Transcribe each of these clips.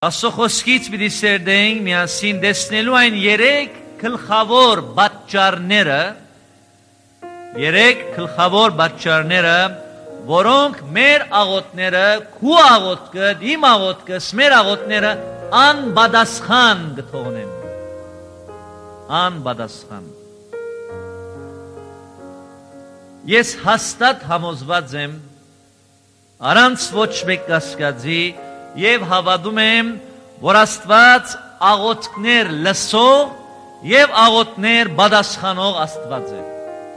Աստծո խոսքից պիտի սերդենք միասին տեսնելու այն երեք գլխավոր պատճառները, որոնք մեր աղոթները, քու աղոթքը, իմ աղոթքը, մեր աղոթները անպատասխան կթողնեն։ Անպատասխան։ Ես հաստատ համոզված եմ, առանց ոչ մեկ կասկածի եւ հավատում եմ, որ Աստված աղոթքներ լսող եւ աղոթքներ պատասխանող Աստված է։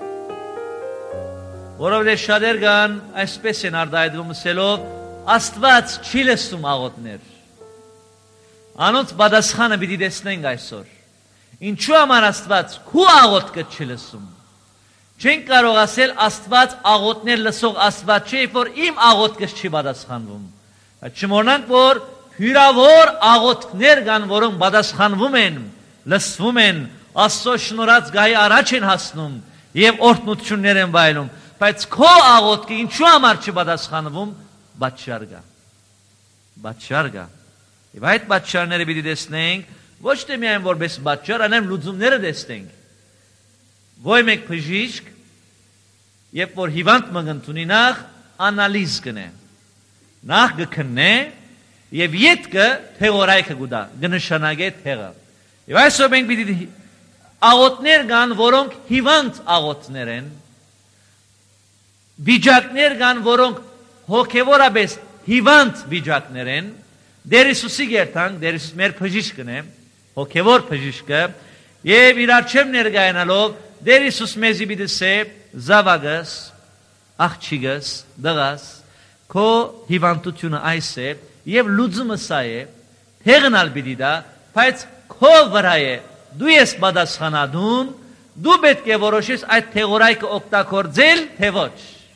Որովհետեւ շատեր կան այսպես են արտահայտվում ասելով, Աստված չի լսում աղոթքներ։ Անոնց պատասխանը պիտի տեսնենք այսօր։ Ինչու համար Աստված քու աղոթքը չի լսում։ Չենք կարող ասել Աստված աղոթքներ լսող Աստված չէ, որ իմ աղոթքս չի պատասխանվում։ Չմոռանանք, որ հյուրավոր աղոթքներ կան, որոնք պատասխանվում են, լսվում են, Աստծո շնորհած գահի առաջ են հասնում եւ օրհնություններ են վայելում, բայց քո աղոթքը ինչու համար չի պատասխանվում, պատճառ կա։ Պատճառ կա։ Եվ այդ պատճառները պիտի տեսնենք, ոչ թե միայն որպես պատճառ, այլ լուծումները տեսնենք։ Ոյ մեկ բժիշկ, երբ որ հիվանդ մգնտունի նախ անալիզ կնե, նախ կքննե եւ յետքը թեորայքը գուտա, կնշանակե թեղը։ Եվ այսօր մենք պիտի աղոթներ կան, որոնք հիվանդ աղոթներ են, վիճակներ կան, որոնք հոգևորապես հիվանդ վիճակներ են, Դեր Հիսուսի գերտանք, Դեր Հիսուս մեր բժիշկն է, հոգևոր բժիշկը, եւ իր առջև ներկայանալով Դեր Հիսուս մեզի պիտի սե զավակս, աղջիկս, դղաս, քո հիվանդությունը այս է եւ լուծումը սա է, թեղնալ պիտի դա, բայց քո վրա է, դու ես պատասխանատուն, դու պետք է որոշես այդ թեղորայքը օգտագործել, թե ոչ։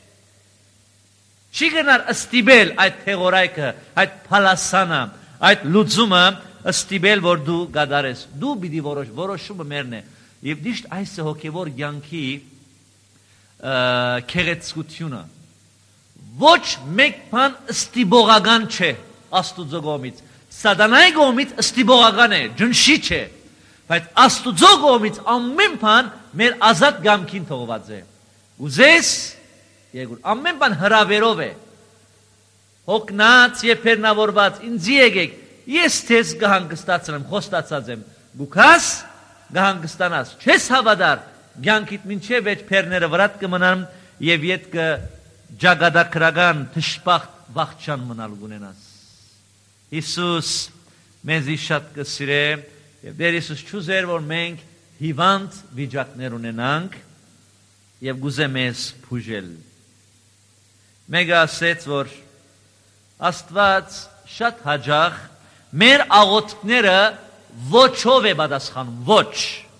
Չի գնար ըստիբել այդ թեղորայքը, այդ փալասանը, այդ լուծումը ըստիբել, որ դու գադարես։ Դու պիտի որոշումը մերն է։ Եվ դիշտ այս հոգևոր կյանքի քեղեցկությունը ոչ մեկ բան ըստիբողական չէ Աստուծո կողմից։ Սատանայի կողմից ըստիբողական է, ջնշի չէ։ Բայց Աստուծո կողմից ամեն բան մեր ազատ կամքին թողված է։ Ուզես Եգուր, ամեն բան հրավերով է, հոգնած և պերնավորված, ինձի եկեք, ես թեզ գհանգստացրեմ, խոստացած եմ, գուքաս գհանգստանաս, չես հավադար, գյանքիտ մինչև էջ պերները վրատ կմնան և ետ կը ճագադակրական թշպախտ վաղճան մնալ գունենաս։ Հիսուս մեզի շատ կսիրե և դեր Հիսուս չուզեր, որ մենք հիվանդ վիճակներ ունենանք և գուզե մեզ փուժել։ Մեկը ասեց, որ Աստված շատ հաճախ մեր աղոթքները ոչով է պատասխանում, ոչ։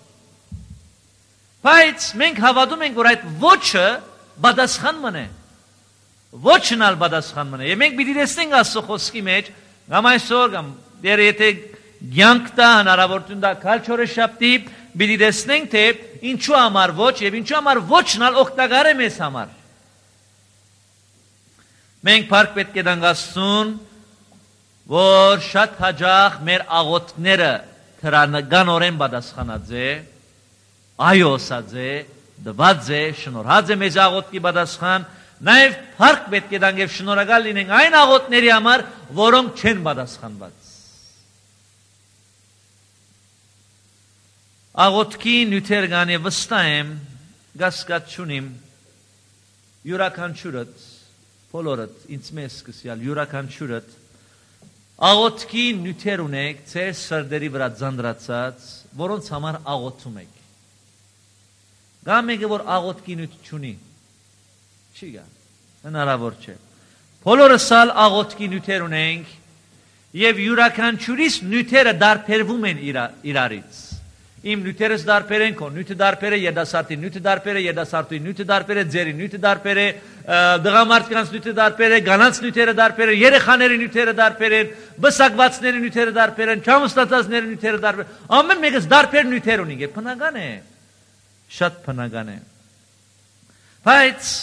Բայց մենք հավատում ենք, որ այդ ոչը պատասխան մնե, ոչն ալ պատասխան մնե։ Եվ մենք պիտի տեսնենք Աստծո խոսքի մեջ, կամ այսօր, կամ դեր եթե կյանք տա, հնարավորություն տա քալչորեշապտի, պիտի տեսնենք, թե ինչու համար ոչ եւ ինչու համար ոչն ալ օգտակար է մեզ համար։ Մենք փառք պետք է տանք Աստծուն, որ շատ հաճախ մեր աղոթքները թրանականորեն պատասխանած է, այո ասած է, դված է, շնորհած է մեզ աղոթքի պատասխան, նաև փառք պետք է տանք եւ շնորհակալ լինենք այն աղոթքների համար, որոնք չեն պատասխանված։ Աղոթքի նյութեր կան եւ վստահ եմ, կասկած չունիմ, յուրաքանչյուրդ բոլորդ, ինձ մեզ սկսյալ, յուրաքանչյուրդ, աղոթքի նյութեր ունեք, ձեր սրդերի վրա ձանձրացած, որոնց համար աղոթում եք։ Գա մեկը, որ աղոթքի նյութ չունի, չի գա, հնարավոր չէ։ Բոլորս ալ աղոթքի նյութեր ունենք, եւ յուրաքանչյուրիս նյութերը դարբերվում են իրարից։ Իմ նյութերս դարբեր են, քո նյութը դարբեր է, երդասարտի նյութը դարբեր է, երդասարտի նյութը դարբեր է, ձերի նյութը դարբեր է, դղամարդկանց նյութը դարբեր է, գանանց նյութերը դարբեր է, երեխաների նյութերը դարբեր են, բսակվածների նյութերը դարբեր են, չամստացածների նյութերը դարբեր են, ամեն մեկս դարբեր նյութեր ունի, բնական է, շատ բնական է։ Բայց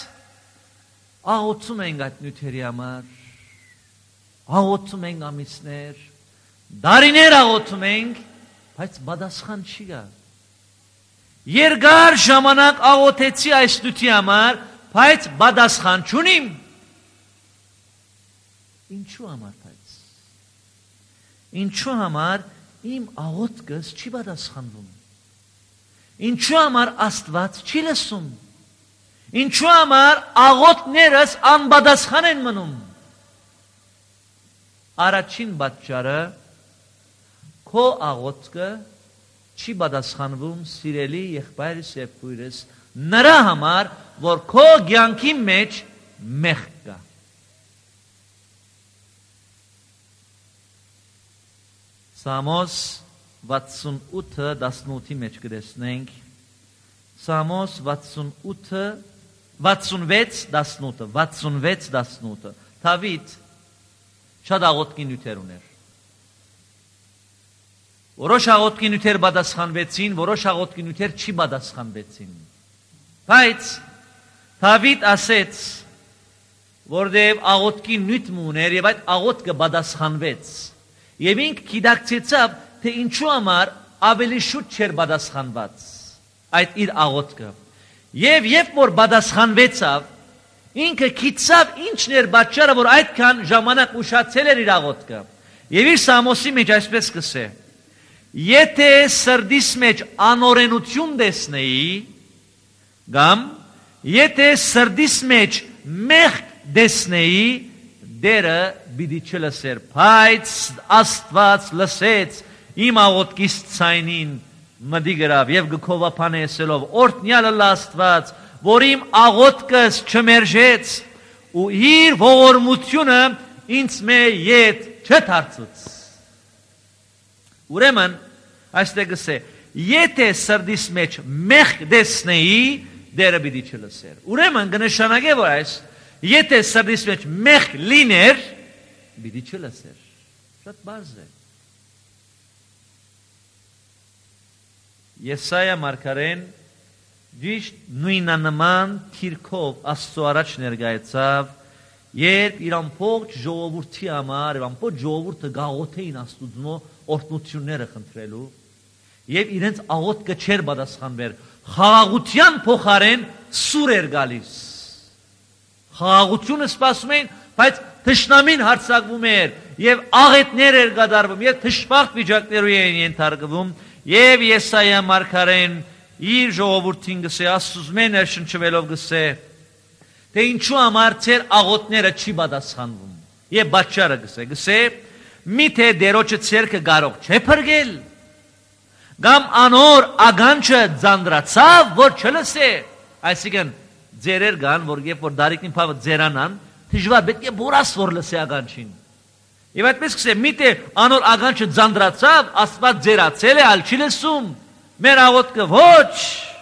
աղոթում ենք այդ նյութերի համար, աղոթում ենք ամիսներ, Դարիներ աղոթում ենք, բայց պատասխան չի գա։ Երկար ժամանակ աղոթեցի այս դուքի համար, բայց պատասխան չունիմ։ Ինչու համար բայց։ Ինչու համար իմ աղոթքս չի պատասխանվում։ Ինչու համար Աստված չի լսում։ Ինչու համար աղոթքներս անպատասխան են մնում։ Առաջին պատճառը քո աղոթքը չի պատասխանվում սիրելի եղբայրս եւ քույրս նրա համար, որ քո կյանքի մեջ մեղք կա։ Սամոս 68:18-ի մեջ գրեցնենք։ Սամոս 66:18 Դավիթ շատ աղոթքի նյութեր ուներ։ Որոշ աղոթքի նյութեր պատասխանվեցին, որոշ աղոթքի նյութեր չի պատասխանվեցին։ Բայց Դավիթ ասեց, որտեղ աղոթքի նյութ ուներ եւ այդ աղոթքը պատասխանվեց։ Եվ ինք գիտակցեցավ, թե ինչու համար ավելի շուտ չէր պատասխանված այդ իր աղոթքը։ Եվ երբ որ պատասխանվեցավ, ինքը գիտավ ինչն էր պատճառը, որ այդքան ժամանակ ուշացել էր իր աղոթքը։ Եվ իր Սամոսի մեջ այսպես կսե. Եթե սրտիս մեջ անօրենություն տեսնեի, կամ եթե սրտիս մեջ մեղք տեսնեի, դերը պիտի չլսեր, բայց Աստված լսեց իմ աղոթքիս ցայնին մտի գրավ եւ գքովափանեսելով օրհնյալ Աստված, որ իմ աղոթքս չմերժեց ու իր ողորմությունը ինձ մե ետ չդարձուց։ Ուրեմն այստեղ գսե, եթե սրտիս մեջ մեղք տեսնեի, դերը պիտի չլսեր։ Ուրեմն կնշանակե, որ այս եթե սրտիս մեջ մեղք լիներ, պիտի չլսեր։ Շատ բարձր է։ Եսայա մարգարեն ճիշտ նույնանման թիրքով Աստծո առաջ ներկայացավ, երբ իր ամբողջ ժողովրդի համար եւ ամբողջ ժողովուրդը գաղութեին Աստուծո օրհնությունները խնդրելու, եւ իրենց աղոթքը չէր պատասխանվեր, խաղաղության փոխարեն սուր էր գալիս։ Խաղաղությունը սպասում էին, բայց թշնամին հարձակվում էր եւ աղետներ էր կատարվում եւ թշվախտ վիճակներու էին ենթարկվում եւ Եսայա մարգարեն իր ժողովրդին գսե Աստծո ներշնչվելով գսե թե ինչու համար ծեր աղոթները չի պատասխանվում եւ պատճառը գսե միթե դերոջը ցերկը կարող չէ փրկել կամ անոր ագանչը ձանդրացավ որ չլսե այսինքն ձերեր կան որ երբ որ դարիքին փավը ձերանան դժվար պետք է բուրաս որ լսե ագանչին եւ այդպես գսե միթե անոր ագանչը ձանդրացավ Աստված ձերացել է ալ չի լսում մեր աղոթքը ոչ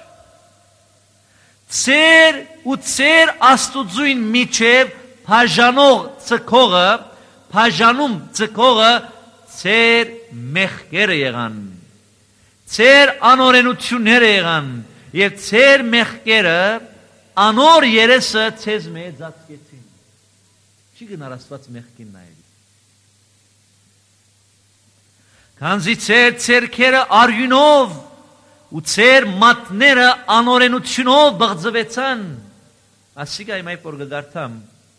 ծեր ու ծեր Աստուծույն միջև բաժանող ցկողը բաժանում ցկողը ծեր մեղքերը եղան ծեր անօրենությունները եղան եւ ծեր մեղքերը անոր երեսը ցեզ մեծացկեցին չի գնար Աստված մեղքին նայել քանզի ծեր ցերքերը արյունով ու ծեր մատները անօրենությունով բղձվեցան ասիկա իմ այդ որ գարտամ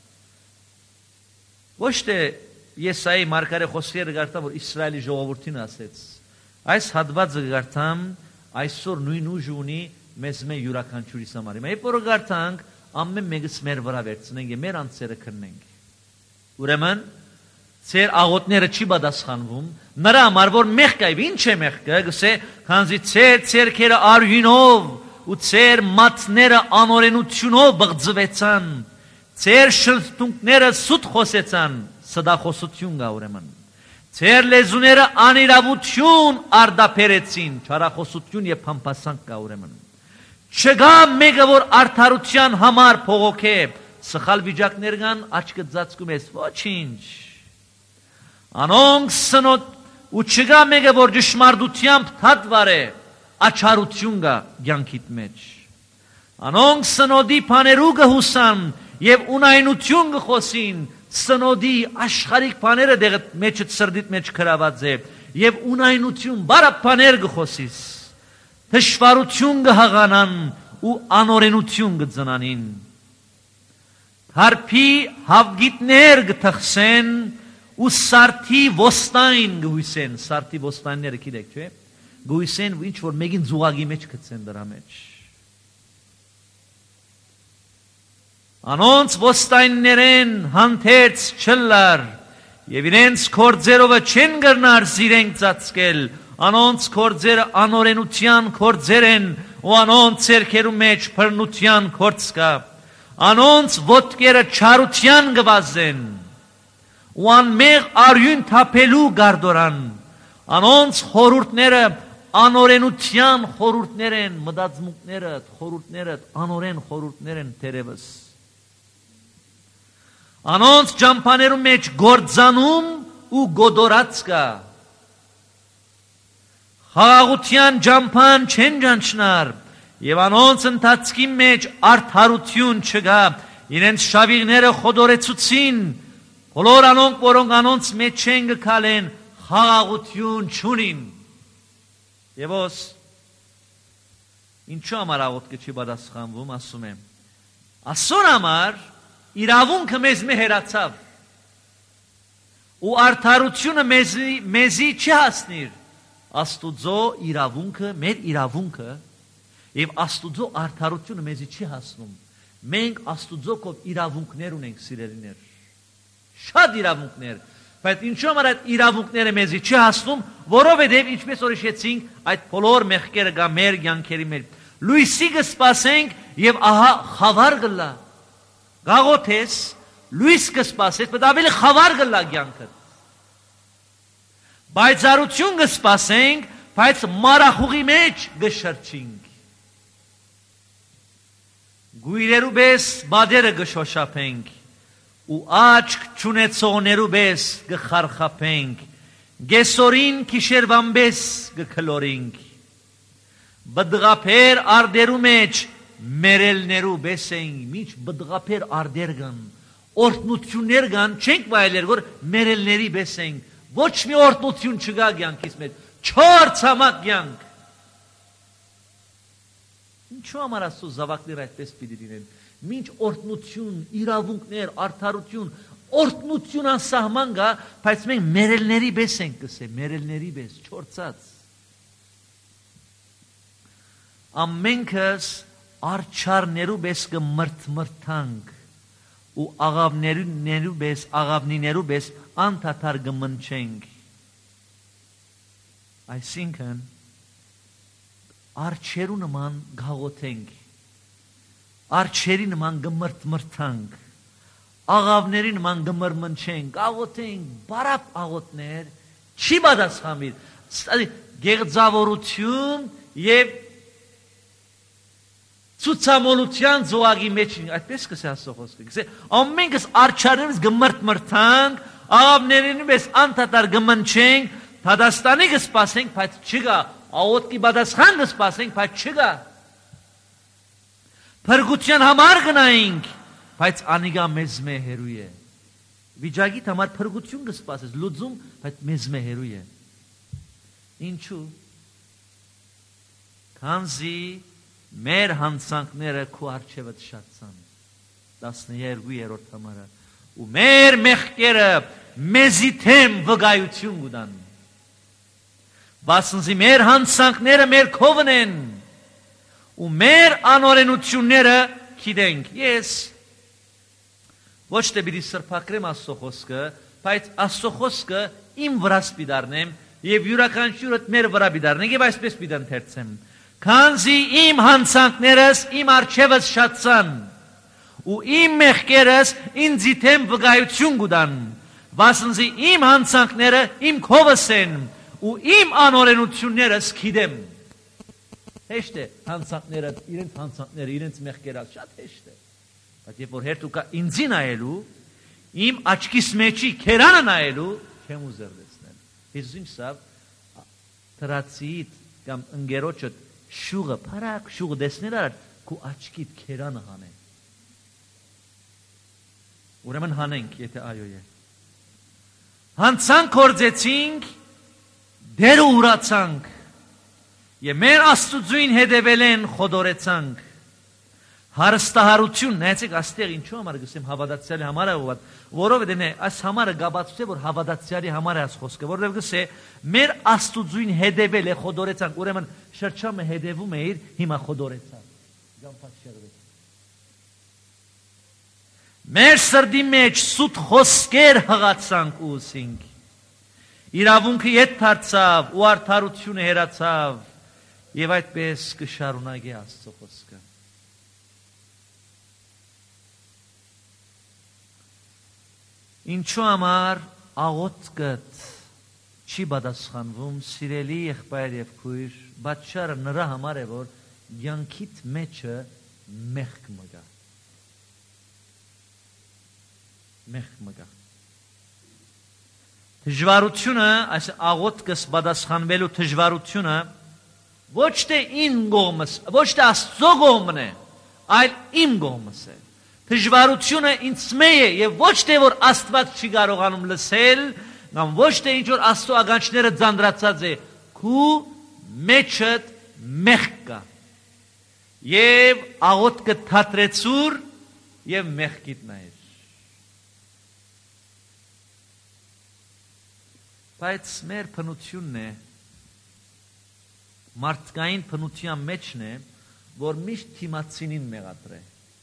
ոչ թե Եսայի մարգարե խոսքերը գարտամ որ Իսրայելի ժողովրդին ասեց այս հատվածը գարտամ այսօր նույն ուժ ունի մեզ մե յուրաքանչյուրիս համար իմ այդ որ գարտանք ամեն մեկս մեր վրա վերցնենք եւ մեր անձերը քննենք ուրեմն ծեր աղոթները չի պատասխանվում նրա համար որ մեղք է ինչ է մեղքը գսե քանզի ծեր ցերքերը արյունով ու ծեր մատները անօրենությունով բղձվեցան ծեր շլթունքները սուտ խոսեցան սդախոսություն գա ուրեմն ծեր լեզուները անիրավություն արդապերեցին չարախոսություն եւ փամփասանք կա ուրեմն չգա մեկը որ արդարության համար փողոքե սխալ վիճակներ կան աչքը ծածկում ես ոչինչ անոնք սնոտ ու չգա մեկը որ ճշմարտությամբ թատվար է աչարություն կա կյանքիդ մեջ անոնք սնոդի բաներու կհուսան եւ ունայնություն կխոսին սնոդի աշխարհիկ բաները դեղդ մեջդ սրդիդ մեջ գրաված է եւ ունայնություն բարապ բաներ գխոսիս դժվարություն գհղանան ու անօրենություն գծնանին հարփի հավգիտներ գթխսեն ու սարթի ոստայն գույսեն սարթի ոստայնները գիտեք չէ գույսեն ինչ որ մեկին զուգագի մեջ գցեն դրա մեջ Անոնց ոստայններեն հանդերց չլար եւ իրենց կորձերովը չեն գրնար զիրենք ծածկել անոնց կորձերը անօրենության կորձեր են ու անոնց ցերքերու մեջ բռնության կորձ կա անոնց ոտքերը չարության գվազեն ու անմեղ արյուն թափելու գարդորան անոնց խորուրդները անօրենության խորուրդներ են մտածմունքները խորուրդները անօրեն խորուրդներ են դերևս Անոնց ջամփաներու մեջ գործանում ու գոդորած կա Խաղաղության ջամփան չեն ջանչնար եւ անոնց ընթացքի մեջ արդարություն չկա իրենց շավիղները խոդորեցուցին բոլոր անոնք որոնք անոնց մեջ չեն գքալեն խաղաղություն չունին եւ ոս ինչու համար աղոթքը չի պատասխանվում ասում եմ ասոր համար իրավունքը մեզ հերացավ ու արդարությունը մեզի չի հասնիր աստուծո իրավունքը մեր իրավունքը եւ աստուծո արդարությունը մեզի չի հասնում մենք աստուծո կով իրավունքներ ունենք սիրելիներ շատ իրավունքներ բայց ինչու համար այդ իրավունքները մեզի չի հասնում որովհետեւ ինչպես օրիշեցինք այդ բոլոր մեղքերը գա մեր կյանքերի մեջ լույսի կսպասենք եւ ահա խավար գլա Գաղոթես, լույս կսպասես, բայց ավելի խավար գլա կյանքդ։ Բայցարություն կսպասենք, բայց մարախուղի մեջ կշրջինք։ Գույրերու պես բادرը կշոշափենք ու աչք չունեցողներու պես կխարխափենք։ Գեսորին քիշերվան պես կքլորինք։ Բդղափեր արդերու մեջ Մերելներու բեսենք, միջ բդղափեր արդեր գան, օրտնություններ գան, չենք վայելեր, որ մերելների բեսենք, ոչ մի օրտնություն չգա կյանքից մեջ, չոր ցամաք կյանք։ Ինչու համար Աստծո զավակները այդպես պիտի լինեն, միջ օրտնություն, իրավունքներ, արդարություն, օրտնություն անսահման գա, բայց մենք մերելների բեսենք կսե, մերելների բես, չորցած։ Ամենքս Արչարներու պես կմրթմրթանք ու աղավնիներու պես անթաթար կմնչենք այսինքն արչերու նման գաղոթենք արչերի նման կմրթմրթանք աղավների նման կմրմնչենք գաղոթենք բարապ աղոթներ չի պատասխանվի գեղձավորություն եւ Ցուցամոլության զոհագի մեջ այդպես կսե Աստծո խոսքը գսե ամենքս արչարներս գմրթմրթանք աղավներին պես անթաթար գմնչենք Թադաստանի կսպասենք բայց չգա աղոթքի պատասխան կսպասենք բայց չգա Փրկության համար գնայինք բայց անիգա մեզ հերույ է վիճակի համար փրկություն կսպասես լուծում բայց մեզ հերույ է ինչու քանզի Մեր հանցանքները քո արջևդ շատցան 12-րդ համարը ու մեր մեղքերը մեզի թեմ վկայություն կտան Վասնզի մեր հանցանքները մեր քովն են ու մեր անօրենությունները գիտենք ես ոչ թե պիտի սրբակրեմ Աստծո խոսքը բայց Աստծո խոսքը իմ վրաս պիտի եւ յուրաքանչյուրդ մեր վրա պիտի եւ այսպես պիտի ընթերցեմ Քանզի իմ հանցանքներս իմ արջևս շատցան ու իմ մեղքերս ինձի թեմ վկայություն կտան վասնզի իմ հանցանքները իմ քովս են ու իմ անօրենություններս գիտեմ հեշտ է հանցանքները իրենց մեղքերը շատ հեշտ է բայց երբ որ հերթու կա ինձի նայելու իմ աչքիս մեջի քերանը նայելու չեմ ուզեր տեսնել Հիսուս ինչ սավ տրացիդ կամ ընկերոջդ Շուղը, պարակ շուղը դեսնել արդ, կու աչքիդ կերանը հանը։ Ուրեմն հանենք, եթե այո է։ Հանցանք գործեցինք, դերը ուրացանք, եւ մեր Աստծուն հետևել են խոդորեցանք։ Հարստահարություն, նայեցեք աստեղ ինչու համար գսեմ հավատացյալի համար է ուղղված, որովհետև այս համարը գաբացուցե որ հավատացյալի համար է այս խոսքը, որովհետև գսե մեր Աստծուն հետևել է խոդորեցանք, ուրեմն շրջամը հետևում է իր, հիմա խոդորեցանք։ Մեր սրտի մեջ սուտ խոսքեր հղացանք ու ուսինք։ Իրավունքը ետ դարձավ ու արդարությունը հեռացավ եւ այդպես կշարունակի Աստծո խոսքը։ Ինչու համար աղոթքդ չի պատասխանվում, սիրելի եղբայր եւ քույր, պատճառը նրա համար է որ յանքիդ մեջը մեղք մգա։ Մեղք մգա։ Դժվարությունը, այս աղոթքս պատասխանվելու դժվարությունը ոչ թե ին կողմս, ոչ թե Աստծո կողմն է, այլ իմ կողմս է։ Դժվարությունը ինձ մեջ է եւ ոչ թե որ Աստված չի կարողանում լսել, կամ ոչ թե ինչ որ Աստծո ականջները ձանձրացած է, քու մեջդ մեղք կա։ Եվ աղոթքը թատրեցուր եւ մեղքիդ նայր։ Բայց մեր բնությունն է, մարդկային բնության մեջն է, որ միշտ թիմացինին մեղադրե։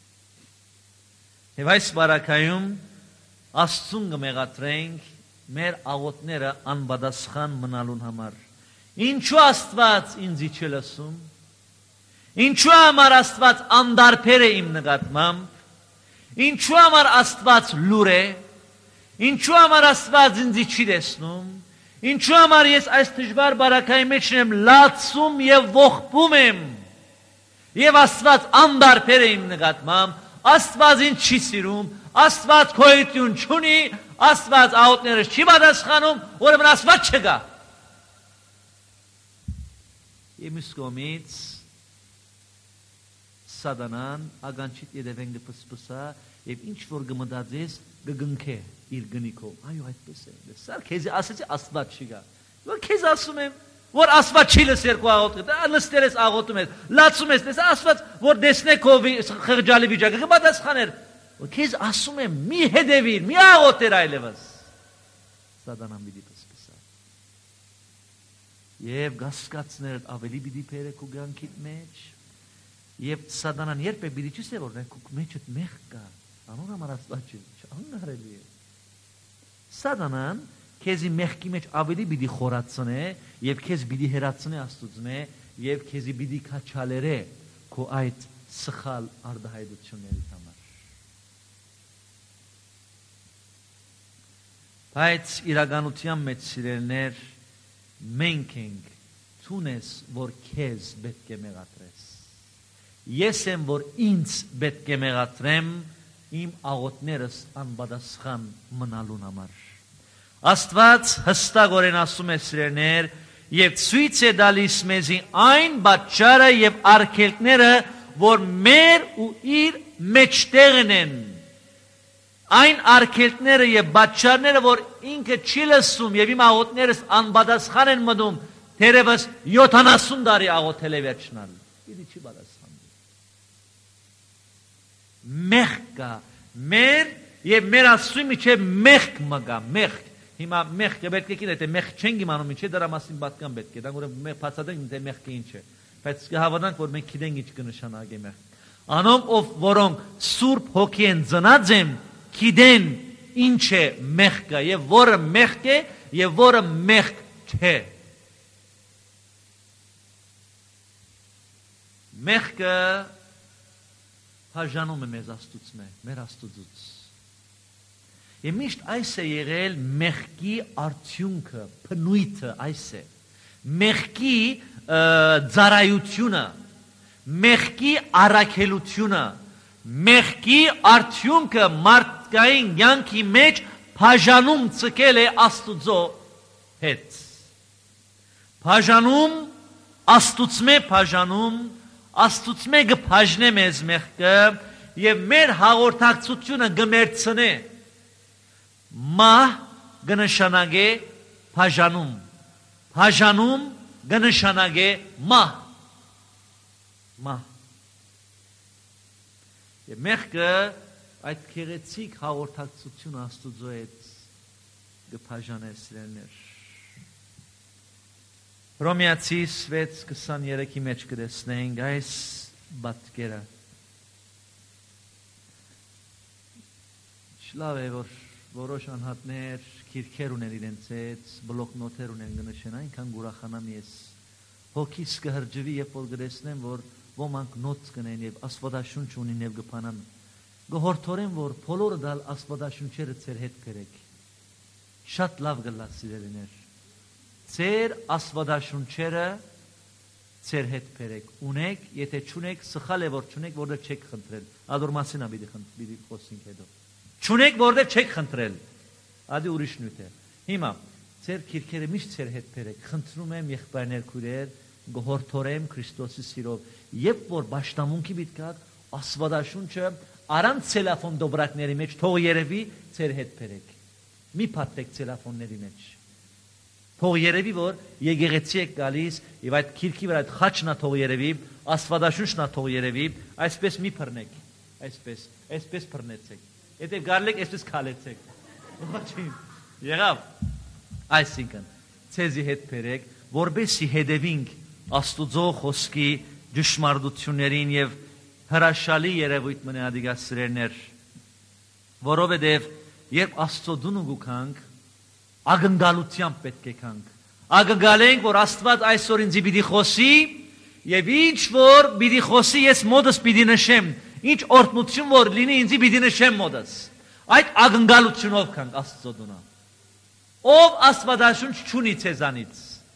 Եվ այս բարակայում Աստծուն կմեղադրենք մեր աղոթները անպատասխան մնալուն համար։ Ինչու Աստված ինձ չի լսում։ Ինչու համար Աստված անդարբեր է իմ նկատմամբ։ Ինչու համար Աստված լուր է։ Ինչու համար Աստված ինձ չի տեսնում։ Ինչու համար ես այս դժվար բարակայի մեջ եմ լացում եւ ողբում եմ։ Եվ Աստված անդարբեր է իմ նկատմամբ։ Աստված ինձ չի սիրում, Աստված գոյություն չունի, Աստված աղոթքներս չի պատասխանում, ուրեմն Աստված չկա։ Եվ մյուս կողմից Սատանան ականջիդ ետևեն կփսփսա եւ ինչ որ կմտածես կգնքե իր գնիկով։ Այո, այդպես է։ Սա քեզ ասեցի Աստված չկա։ Որ քեզ ասում եմ որ Աստված չի լսեր քո աղոթքը, լսել ես աղոթում ես, լացում ես, տեսա Աստված որ տեսնե քո խղճալի վիճակը կպատասխաներ։ Որ քեզ ասում եմ մի հետևիր, մի աղոթեր այլևս։ Սատանան պիտի փսփսա։ Եվ գասկածներդ ավելի պիտի բերե քո կյանքիդ մեջ։ Եվ Սատանան երբ է պիտի չսե որ քո մեջդ մեղք կա, անոր համար Աստված չանգարելի է։ Սատանան քեզի մեղքի մեջ ավելի պիտի խորացնե եւ քեզ պիտի հերացնե Աստծունե եւ քեզի պիտի քաչալերե քո այդ սխալ արդահայտությունների համար։ Բայց իրականության մեջ սիրելներ մենք ենք ցունես որ քեզ պետք է մեղադրես։ Ես եմ որ ինձ պետք է մեղադրեմ իմ աղոթներս անպատասխան մնալուն համար։ Աստված հստակորեն ասում է սիրելներ եւ ցույց է տալիս մեզի այն պատճառը եւ արգելքները որ մեր ու իր մեջտեղն են այն արգելքները եւ պատճառները որ ինքը չի լսում եւ իմ աղոթներս անպատասխան են մնում դերևս 70 տարի աղոթել է վերջնալ իդի չի պատասխանում մեղք կա մեր եւ մեր Աստծո միջեւ մեղք մգա մեղք Հիմա մեղքը պետք է գիտեք, մեղք չենք իմանում ինչ է, դրա մասին պատկան պետք է, դրանք ուրեմն բացատրենք թե մեղքը ինչ է, բայց կհավատանք որ մենք գիտենք ինչ կնշանակի մեղք։ Անոնք ով որոնք Սուրբ Հոգի են ծնած են, գիտեն ինչ է մեղքը եւ որը մեղք է եւ որը մեղք չէ։ Մեղքը բաժանում է մեզ Աստծուց, մեր Աստծուց։ Եվ միշտ այս է եղել մեղքի արդյունքը, բնույթը այս է։ Մեղքի ծառայությունը, մեղքի առաքելությունը, մեղքի արդյունքը մարդկային կյանքի մեջ բաժանում ցկել է Աստծո հետ։ Բաժանում Աստծո բաժանում Աստծո կբաժնե մեզ մեղքը եւ մեր հաղորդակցությունը կմերցնե Մահ կնշանակե բաժանում, բաժանում կնշանակե մահ, մահ։ Եվ մեղքը այդ քեղեցիկ հաղորդակցությունը Աստուծո հետ կբաժանե սիրելիներ։ Հռոմեացիս 6:23-ի մեջ կտեսնենք այս պատկերը։ Լավ է, որ որոշ անհատներ քիրքեր ունեն իրենց հետ, բլոկնոտեր ունեն գնշեն, այնքան ուրախանամ ես։ Հոգիս կհրջվի, երբ որ կտեսնեմ, որ ոմանք նոթ կնեն եւ Աստվածաշունչ ունին եւ կփանան։ Գորթորեն, որ բոլորը դալ Աստվածաշունչերը ձեր հետ կերեք։ Շատ լավ գլա սիրելիներ։ Ձեր Աստվածաշունչերը ձեր հետ բերեք։ Ունեք, եթե չունեք, սխալ է որ չունեք, որտեղ չեք խնդրել։ Ադոր մասին է պիտի խոսենք հետո։ Չունեք, որտեղ չեք խնդրել։ Ադի ուրիշ նյութ է։ Հիմա ձեր քիրքերը միշտ ձեր հետ բերեք։ Խնդրում եմ եղբայրներ քույրեր, գորթորեմ Քրիստոսի սիրով, երբ որ ճշտամունքի պիտքակ Աստվածաշունչը առանց ցելոֆոն դոբրակների մեջ թող երևի ձեր հետ բերեք։ Մի փաթեք ցելոֆոնների մեջ։ Թող երևի որ եկեղեցի եք գալիս եւ այդ քիրքի վրա այդ խաչնա թող երևի, Աստվածաշունչնա թող երևի, այսպես մի բռնեք, այսպես բռնեցեք։ Եթե գալեք, այսպես քալեցեք։ Ոչինչ։ Եղավ։ Այսինքն ցեզի հետ բերեք, որբեսի հետևենք Աստուծո խոսքի ճշմարտություններին եւ հրաշալի երևույթ մնա ադիգասրերներ, որովհետեւ երբ Աստծո դունու գուքանք, ագնգալությամբ պետք է կանք։ Ագնգալենք, որ Աստված այսօր ինձ պիտի խոսի եւ ինչ որ պիտի խոսի, ես մոդս պիտի նշեմ, ինչ օրհնություն որ լինի ինձ պիտի նշեմ մոդս։ Այդ ագնգալությունով կանք Աստծո դունը։ Ով Աստվածաշունչ չունի ցեզանից։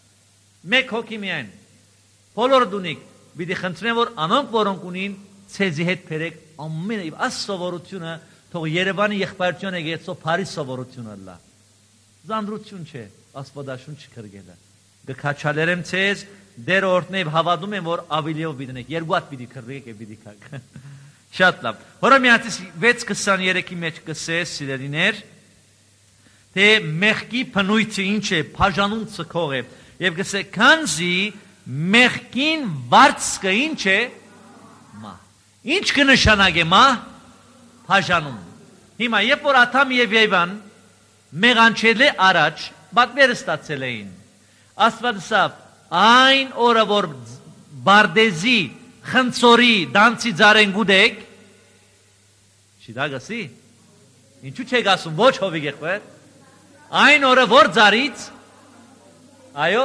Մեկ հոգի միայն։ Բոլոր դունիկ պիտի խնդրեմ, որ անոնք որոնք ունին ցեզի հետ բերեք ամենը եւ աս սովորությունը թող Երևանի եղբայրության եկեցո Փարիզ սովորությունը լա։ Զանդրություն չէ, Աստվածաշունչ քրգելը։ Գքաչալերեմ ցեզ, դեր օրհնեւ հավատում եմ, որ ավելիով պիտի երկու հատ պիտի քրգեք եւ պիտի քակ։ Շատ լավ։ Հռոմեացիս 6:23-ի մեջ կսես սիրելիներ, թե մեղքի բնույթը ինչ է, բաժանում ցկող է, եւ կսե քանզի մեղքին վարձքը ինչ է, մահ։ Ինչ կնշանակե մահ, բաժանում։ Հիմա երբ որ Աթամ եւ Եվան մեղանչել է առաջ, պատվերը ստացել էին։ Աստված ասավ, այն օրը որ բարդեզի, խնձորի, դանցի ձարեն գուդեք, չի դա գասի։ Ինչու չեք ասում, ոչ հովիք եղբայր։ Այն օրը որ ձարից, այո,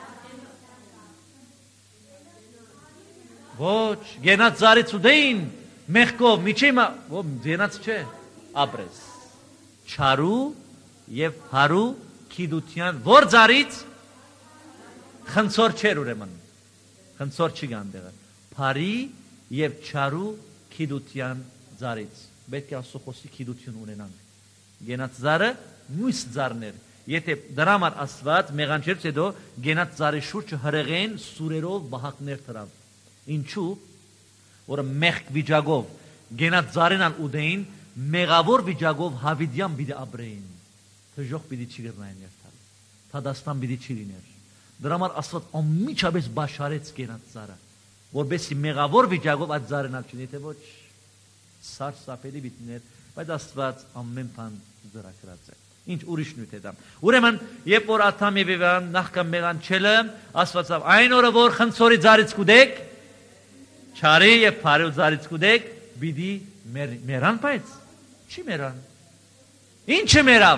ոչ, գենած ձարից ուդեին, մեղքով, միջիմա, գենած չէ, ապրես։ Չարու եւ հարու քիդության որ ձարից խնձոր չեր ուրեմն խնձոր չի գանդեղը բարի եւ չարու քիդության ձարից պետք է ասոխոսի քիդություն ունենանք գենած ձարը մյուս ձարներ եթե դրա համար Աստված մեղանչելուց հետո գենած ձարի շուրջը հրեղեն սուրերով բահակներ դրավ ինչու որը մեղք վիճակով գենած ձարենան ուդեին մեղավոր վիճակով հավիդյան բիդի ապրեին Թժող պիտի չի գրնային երթալ, թադաստան պիտի չի լիներ։ Դրա համար Աստված անմիջապես բաշարեց գենած ձարը, որբեսի մեղավոր վիճակով այդ ձարենալ չունի, եթե ոչ սարսափելի բիտներ, բայց Աստված ամեն բան դրակրած է։ Ինչ ուրիշ նյութ է դա։ Ուրեմն, երբ որ Աթամ եւ Եվան նախքան մեղանչելը, Աստված ասավ, այն օրը որ խնձորի ձարից կուդեք, չարի եւ բարի ձարից կուդեք, պիտի մերան բայց չի մերան։ Ինչը մերավ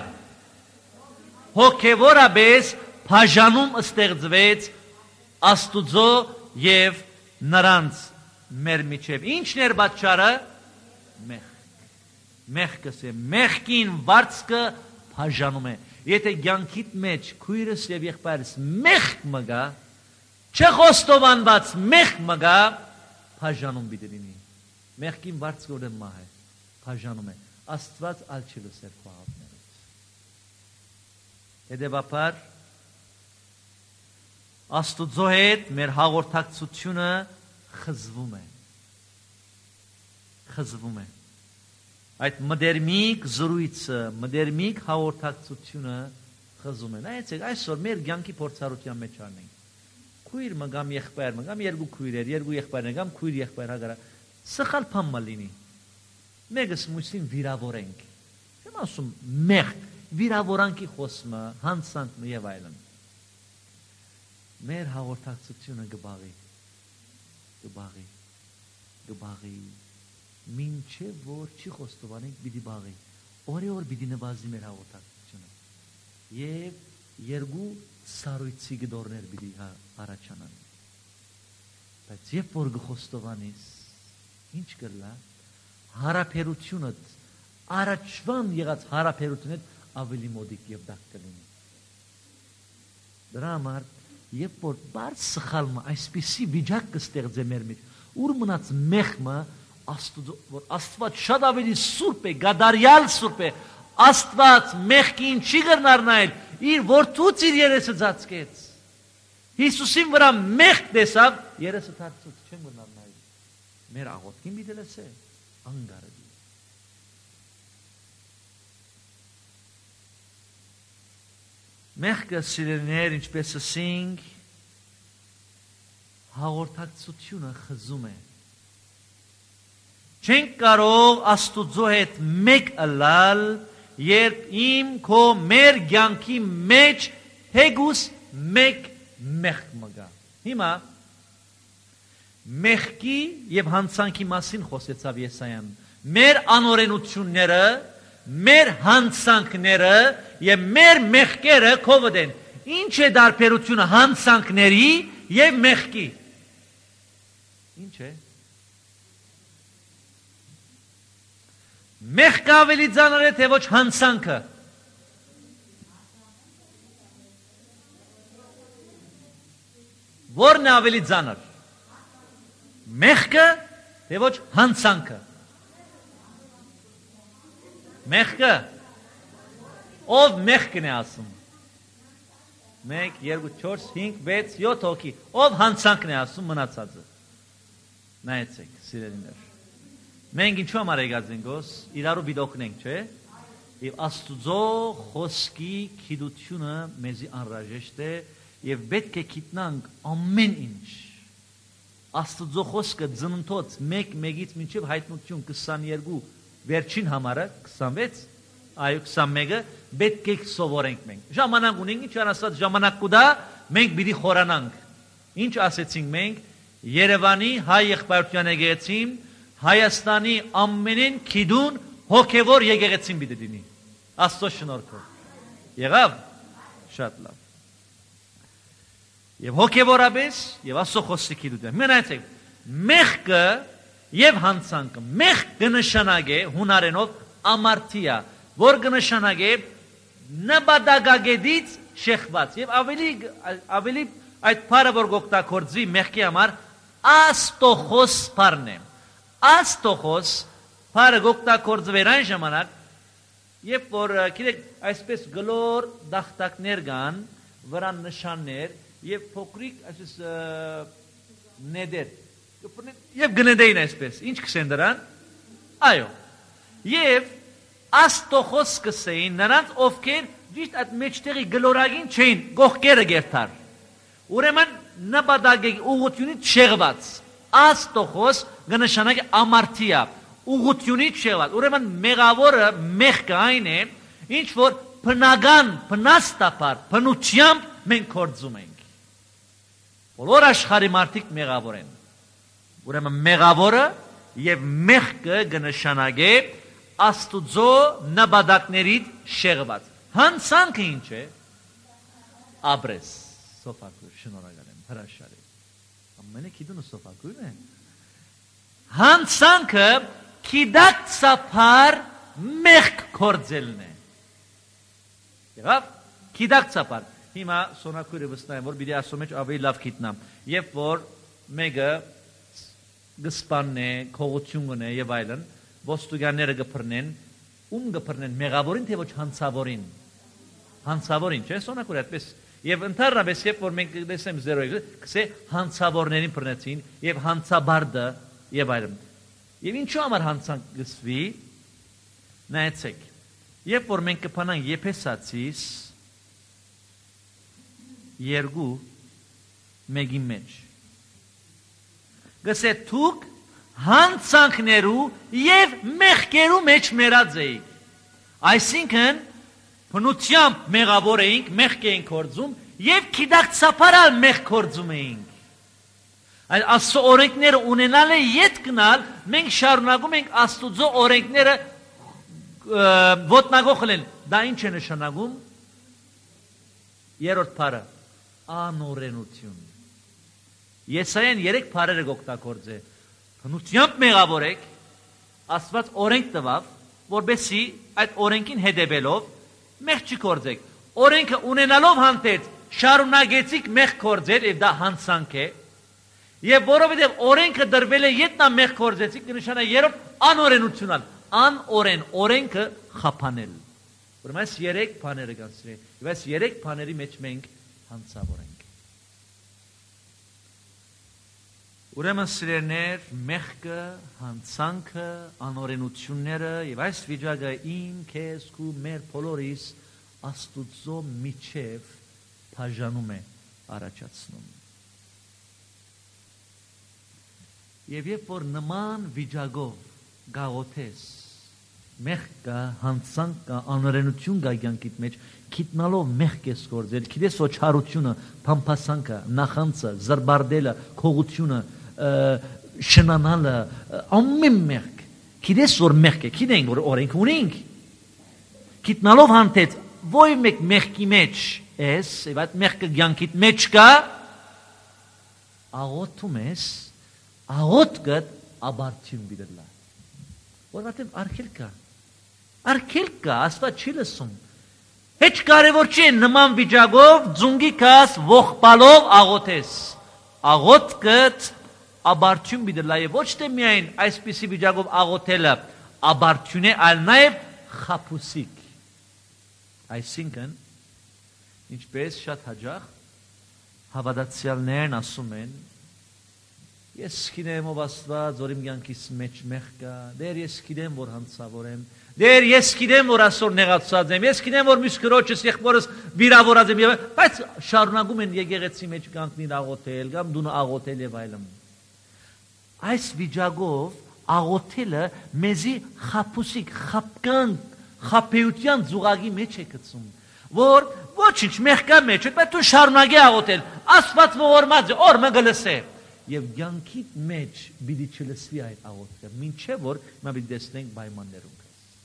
հոգևորապես բաժանում ստեղծվեց Աստուծո եւ նրանց մեր միջև ինչն էր պատճառը մեղքս է մեղքին վարձքը բաժանում է եթե ցանկիտ մեջ քույրս եւ եղբայրս մեղք մգա չխոստովանված մեղք մգա բաժանում պիտի լինի մեղքին վարձքը ուրեմն մահ է բաժանում է Աստված ալչելուս էր խաղապները Հետևաբար Աստուծո հետ մեր հաղորդակցությունը խզվում է այդ մդերմիկ զրույցը, մդերմիկ հաղորդակցությունը խզում է։ Նայեցեք, այսօր մեր կյանքի փորձառության մեջ առնենք։ Քույր մը կամ եղբայր մը կամ երկու քույրեր, երկու եղբայրներ կամ քույր եղբայր հագարա սխալ բան մը լինի։ Մեկս մյուսին վիրավորենք։ Չեմ ասում մեղք, վիրավորանքի խոսքը, հանցանքը եւ այլն։ Մեր հաղորդակցությունը գբաղի մինչև որ չի խոստովանենք պիտի բաղի օրը պիտի նվազի մեր հաղորդակցությունը եւ երկու սարույցի գդորներ պիտի առաջանան բայց երբ որ խոստովանես ինչ կլա հարաբերությունը առաջվան եղած հարաբերությունը ավելի մոդիկ եւ դակ կլինի դրա համար երբ որ բարձ սխալը այսպիսի վիճակ կստեղծե մեր մեջ ուր մնաց մեղքը Աստված շատ ավելի սուրբ է, գադարյալ սուրբ է, Աստված մեղքին չի գրնար նայել, իր որդուց իր երեսը ծածկեց, Հիսուսին վրա մեղք տեսավ, երեսը թարցուց, չեմ գրնար նայել, մեր աղոտքին բիդելես է, անգարդի, մեղքը սիրելիներ, ինչպես ասենք, հաղորդակցությունը խզում է, Չենք կարող Աստուծո հետ մեկ ըլլալ, երբ իմ քո մեր կյանքի մեջ հեգուս մեկ մեղք մգա։ Հիմա մեղքի եւ հանցանքի մասին խոսեցավ Եսայան։ Մեր անօրենությունները, մեր հանցանքները եւ մեր մեղքերը կովդ են։ Ինչ է դարբերությունը հանցանքների եւ մեղքի։ Ինչ է։ Մեղքը ավելի ծանր է, թե ոչ հանցանքը։ Որն է ավելի ծանր։ Մեղքը, թե ոչ հանցանքը։ Մեղքը։ Ով մեղքն է ասում։ 1, 2, 4, 5, 6, 7 հոգի։ Ով հանցանքն է ասում մնացածը։ Նայեցեք, սիրելիներ։ Մենք ինչու համար եկած ենք ոս, իրարու բիդոքնենք, չէ, և աստուծո խոսքի կիդությունը մեզի անրաժեշտ է, և պետք է կիտնանք ամեն ինչ, աստուծո խոսքը ձննթոց մեկից մինչև հայտնություն 22 վերջին համարը, 26, այո 21-ը, պետք է սովորենք մենք, ժամանակ ունենք, ինչ անասված ժամանակ կուդա, մենք բիդի խորանանք, ինչ ասեցինք մենք, Երևանի հայ եղբայրության եկեղեցին Հայաստանի ամենին կիդուն հոգևոր եկեղեցին պիտի դինի։ Աստծո շնորհքով։ Եղավ։ Շատ լավ։ Եվ հոգևորապես եւ Աստծո խոսքի կիդուն։ Մենայցեք, մեղքը եւ հանցանքը։ Մեղք կնշանակե հունարենով ամարտիա, որ կնշանակե նպատակագետից շեղված եւ ավելի այդ բառը որ գոկտակորձի մեղքի համար աստոխոս բառն է։ Աստոխոս բառը գոկտակորձվեր այն ժամանակ, երբ որ գիտեք այսպես գլոր դախտակներ կան, վրան նշաններ եւ փոքրիկ այսպես նեդեր եւ գնեդեին այսպես, ինչ կսեն դրան։ Այո։ Եվ աստոխոս կսեին նրանց ովքեր ճիշտ այդ մեջտեղի գլորագին չէին, գողքերը գերտար։ Ուրեմն նպատակի ուղղությունից շեղված աստոխոս կնշանակի ամարտիա, ուղղությունից շեղված։ Ուրեմն մեղավորը մեղքը այն է, ինչ որ բնական, բնաստապար, բնությամբ մենք գործում ենք։ Բոլոր աշխարհի մարդիկ մեղավոր են։ Ուրեմն մեղավորը եւ մեղքը կնշանակի աստուծո նպատակներից շեղված։ Հանցանքը ինչ է։ Աբրես, սոփակուր, շնորհակալ եմ, հրաշալի։ Ամենը կիդունը սոփակուրն է։ Հանցանքը կիդակցապար մեղք կործելն է։ Եղավ, կիդակցապար։ Հիմա սոնակուրը վստահ որ պիտի ասում մեջ ավելի լավ գիտնամ։ Երբ որ մեկը գսպանն է, քողություն ունե եւ այլն, ոստուգանները կփռնեն, ում կփռնեն մեղավորին թե ոչ հանցավորին։ Հանցավորին, չէ՞, սոնակուրը այդպես Եվ ընդհանրապես երբ որ մենք տեսնենք 0-ը, կսե հանցավորներին բռնեցին եւ հանցաբարդը եւ այլն։ Եվ ինչու համար հանցանք գսվի, Նայեցեք, երբ որ մենք կփանանք Եփեսացիս 2:1-ի մեջ, գսե դուք հանցանքներու եւ մեղքերու մեջ մեռած էիք, այսինքն բնությամբ մեղավոր էինք, մեղք էինք գործում եւ քիդակցապարալ մեղք գործում էինք։ Այս Աստծո օրենքները ունենալը յետ գնալ, մենք շարունակում ենք Աստծո օրենքները ոտնագողել։ Դա ինչ է նշանակում։ Երրորդ բառը անօրենություն։ Եսայեն 3 բառերը գոկտակորձե։ Բնությամբ մեղավոր եք, Աստված օրենք տվավ, որբեսի այդ օրենքին հետևելով մեղք չգործեք։ Օրենքը ունենալով հանդերձ շարունակեցիք մեղք գործել եւ դա հանցանք է։ Եվ որովհետեւ օրենքը դրվել է ետնա մեղք գործեցիք, նշանակի երրորդ անօրենությունալ, անօրեն, օրենքը խափանել։ Ուրեմն այս 3 բաները գացրի։ Եվ այս 3 բաների մեջ մենք հանցավոր ենք։ Ուրեմն սիրելիներ, մեղքը, հանցանքը, անօրենությունները եւ այս վիճակը իմ, քեզ, քու, մեր բոլորիս Աստուծո միջև բաժանում է առաջացնում։ Եվ երբ որ նման վիճակով գաղութես, մեղք կա, հանցանք կա, անօրենություն կա կյանքիդ մեջ, գիտնալով մեղք ես գործել, գիտես որ չարությունը, փամփասանքը, նախանցը, զրբարդելը, քողությունը, շնանալը, ամեն մեղք, գիտես որ մեղք է, գիտենք որ օրենք ունենք, գիտնալով հանդերձ ոյ մեկ մեղքի մեջ ես, եւ այդ մեղքը կյանքիդ մեջ կա, աղոթում ես, աղոթքդ աբարթյուն բիդելա։ Որովհետև արգել կա, Աստված չի լսում։ Heç կարևոր չի նման վիճակով ձունգի կաս ողբալով աղոթես։ Աղոթքդ աբարթյուն բիդելա եւ ոչ թե միայն այսպիսի վիճակով աղոթելը աբարթյուն է, այլ նաեւ խափուսիկ։ Այսինքն, ինչպես շատ հաճախ հավատացյալներն ասում են, ես գիտեմ ով Աստված, որ իմ կյանքիս մեջ մեղք կա, դեր ես գիտեմ որ հանցավոր եմ, դեր ես գիտեմ որ այսօր նեղացած եմ, ես գիտեմ որ մյուս քրոջս եղբորս վիրավորած եմ, բայց շարունակում են եկեղեցի մեջ կանգնել աղոթել, կամ դու աղոթել եւ այլն։ Այս վիճակով աղոթելը մեզի խափուսիկ, խափեության զուգակի մեջ է գցում, որ ոչինչ մեղք կա մեջ, բայց դու շարունակի աղոթել, Աստված ողորմած է, օրը գլսե։ Եվ կյանքիդ մեջ պիտի չլսվի այդ աղոթքը, մինչև որ մենք պիտի տեսնենք պայմաններում։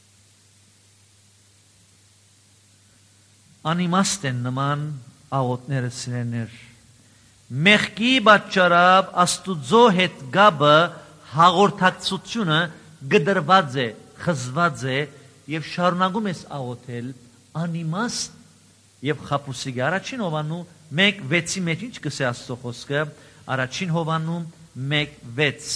Անիմաստ են նման աղոթները սիրելիներ։ Մեղքի պատճառով Աստուծո հետ գաբը հաղորդակցությունը գդրված է, խզված է եւ շարունակում ես աղոթել անիմաստ եւ խափուսիկ։ Առաջին Հովանու 1:6-ի մեջ ինչ կսե Աստծո խոսքը, առաջին Հովանու 1:6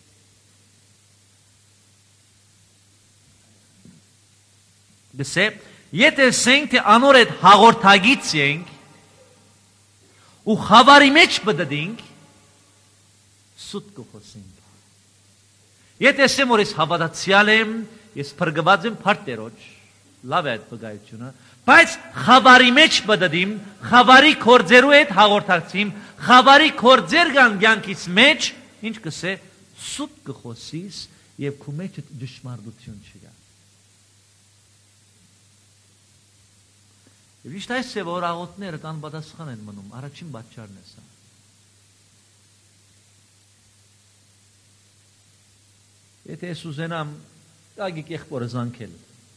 գսե եթե ասենք թե անոր հետ հաղորդագից ենք ու խավարի մեջ բդդենք սուտ կխոսենք։ Եթե ասեմ որ ես հավատացյալ եմ, ես փրկված եմ փարտերոջ, լավ է այդ բգայությունը, բայց խավարի մեջ բդդիմ, խավարի կորձերու հետ հաղորդակցիմ, խավարի կորձեր կան կյանքիս մեջ, ինչ կսե սուտ կխոսիս եւ քու մեջ դժմարտություն չկա։ Եվ իշտ այս է որ աղոթները անպատասխան են մնում, առաջին պատճառն է սա։ Եթե ես ուզենամ գագիկ եղբորը զանգել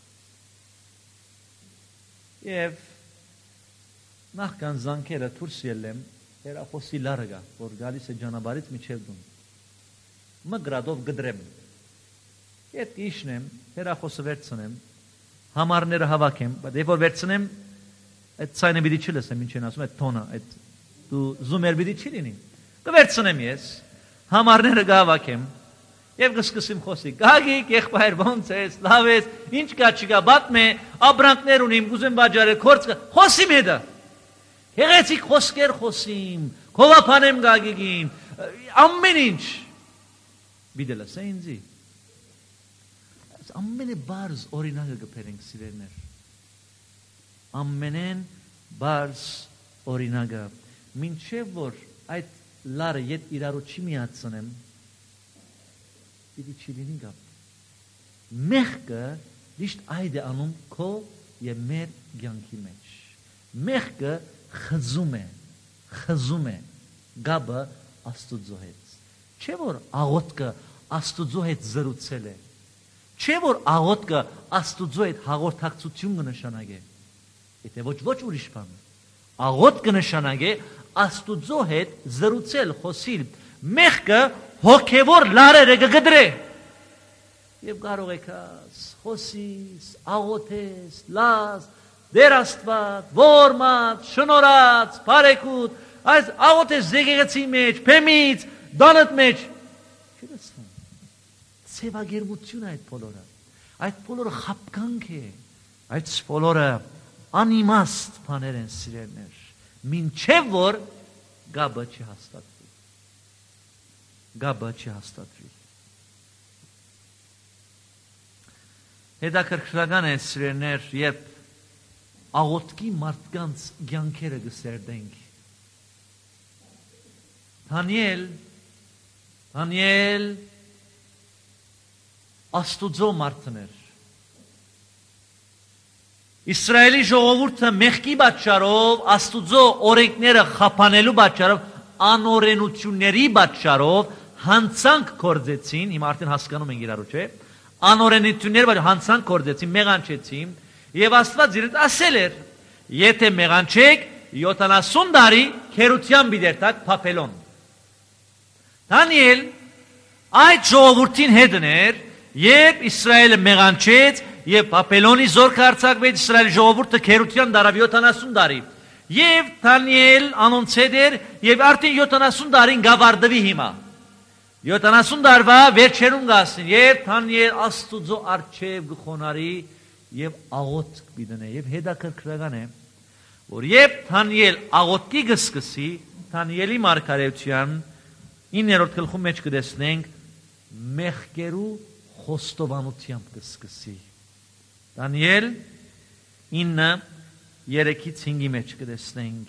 եւ նախքան զանգելը դուրս ելեմ, հերախոսի լարը գա, որ գալիս է ճանապարհից միջև դուն։ Մգրադով գդրեմ։ Ետ իշնեմ, հերախոսը վերցնեմ, համարները հավաքեմ, բայց երբ որ վերցնեմ, այդ ցայնը պիտի չլսեմ ինչ են ասում, այդ տոնը, այդ դու զումեր պիտի չի լինի։ Կվերցնեմ ես, համարները գավակեմ եւ կսկսեմ խոսի։ Գագիկ, եղբայր, ոնց ես, լավ ես, ինչ կա չկա, բատմե, աբրանքներ ունիմ, կուզեմ բաժարել, քորձ կա, խոսիմ հետը։ Հեղեցիկ խոսքեր խոսիմ, քովափանեմ գագիկին, ամեն ինչ։ Պիտի լսե ինձի։ ամենաբարձ օրինակը կփերենք սիրելիներ։ Ամենեն բարձ օրինակը։ Մինչև որ այդ լարը ետ իրարու չի միացնեմ, պիտի չի լինի գապ։ Մեղքը դիշտ այդ է անում քո եւ մեր կյանքի մեջ։ Մեղքը խզում է գաբը Աստուծո հետ։ Չէ որ աղոթքը Աստուծո հետ զրուցել է։ Չէ որ աղոթքը Աստուծո հետ հաղորդակցություն կնշանակե։ Եթե ոչ ուրիշ բան։ Աղոթքը կնշանակե Աստուծո հետ զրուցել, խոսիլ։ Մեղքը հոգևոր լարերը կգդրե։ Եվ կարող եք խոսիս, աղոթես, լաս, Դեր Աստված, ворմած, շնորհած, բարեկուտ, այս աղոթես եկեղեցի մեջ, փեմից, դանդ մեջ։ Չի լսվում։ Ցեվագերմություն այդ բոլորը։ Այդ բոլորը խապկանք է։ Այդ բոլորը անիմաստ բաներ են սիրելիներ։ Մինչև որ գաբը չհաստատվի։ Գաբը չհաստատվի։ Հետաքրքրական է սիրելիներ, երբ աղոթքի մարդկանց կյանքերը կսերդենք։ Դանիել Աստուծո մարդն էր։ Իսրայելի ժողովուրդը մեղքի պատճառով, Աստուծո օրենքները խափանելու պատճառով, անօրենությունների պատճառով հանցանք կործեցին, հիմա արդեն հասկանում ենք իրարու, չէ՞։ Անօրենությունների պատճառով հանցանք կործեցին, մեղանչեցին, եւ Աստված իրենց ասել էր. եթե մեղանչեք 70 տարի քերության բիդերտակ Բաբելոն։ Դանիել այդ ժողովրդին հետն էր, երբ Իսրայելը մեղանչեց եւ Բաբելոնի զորքը արձակվեց, Իսրայելի ժողովուրդը քերության դարավ 70 տարի։ Եվ Դանիել անոնց հետ էր եւ արդեն 70 տարին գավարդվի հիմա։ 70 տարվա վերջերուն գասին եւ Դանիել Աստուծո արչեւ գխոնարի եւ աղոթք բիդնե եւ հետաքրքրական է որ երբ Դանիել աղոթքի գսկսի Դանիելի մարգարեության 9-րդ գլխում մեջ կտեսնենք մեղքերու խոստովանությամբ կսկսի Դանիել 9:3-5-ի մեջ կտեսնենք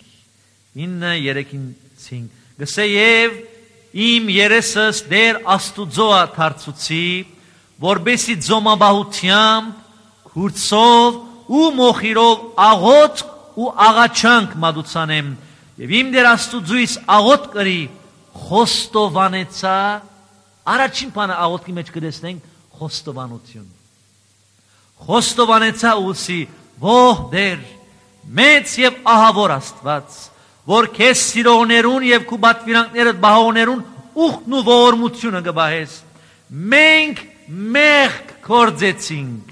9:3-5 գսե եւ իմ երեսս դեր Աստուծո դարձուցի որբեսի ձոմաբահությամբ Հուրցով ու մոխիրով աղոթք ու աղաչանք մատուցանեմ եւ իմ դեր Աստուծույս աղոթք կրի խոստովանեցա առաջին բանը աղոթքի մեջ կտեսնենք խոստովանություն խոստովանեցա ուսի ո դեր մեծ եւ ահավոր Աստված որ քեզ սիրողներուն եւ քու բատվիրանքներդ բահողներուն ուխտն ու ողորմությունը կբահես մենք մեղք կործեցինք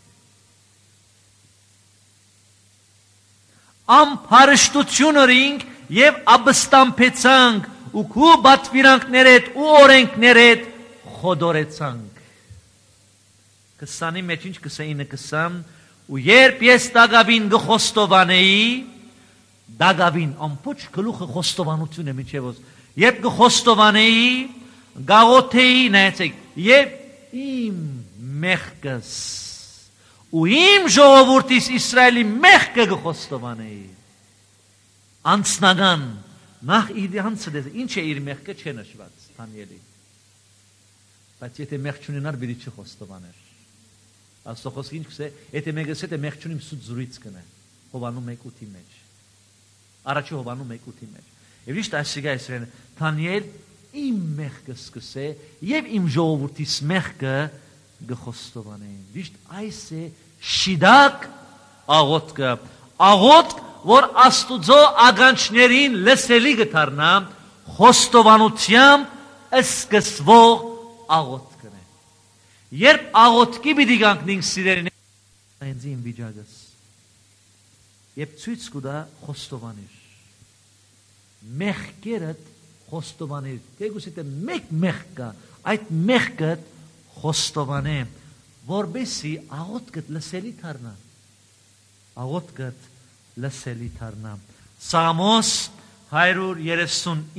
ամփարշտությունըրինք եւ աբստամփեցանք ու քու բատվիրանքներդ ու օրենքներդ խոդորեցանք 20-ի մեջ ինչ 29-20 ու երբ ես դագավին գխոստովանեի դագավին ամփոչ գլուխը խոստովանություն է միջևոս երբ գխոստովանեի գաղոթեի նայեցեք եւ իմ մեղքս ու իմ ժողովուրդիս Իսրայելի մեղքը գխոստովանեի անցնական նախ իդյանցը դե ինչ է իր մեղքը չէ նշված Դանիելի բայց եթե մեղք չունենար բիդի չխոստովաներ Աստծո ինչ կսե եթե մեկս հետ մեղք չունիմ սուտ զուրից կնե Հովանու 1:8-ի մեջ առաջի Հովանու 1:8-ի մեջ եւ իշտ ասիգա Իսրայել Դանիել իմ մեղքը սկսե եւ իմ ժողովրդիս մեղքը գխոստովանեն իշտ այս է շիդակ աղոթքը աղոթք որ Աստուծո ագանչներին լսելի գտարնա խոստովանությամբ սկսվող աղոթքն է երբ աղոթքի պիտի գանքնենք սիրելիներ այնձ իմ վիճակս երբ ցույց կտա խոստովանիր մեղքերդ խոստովանիր դեգուս եթե մեկ մեղք կա այդ մեղքը խոստովանե որբեսի աղոթքդ լսելի դառնա աղոթքդ լսելի դառնա Սամոս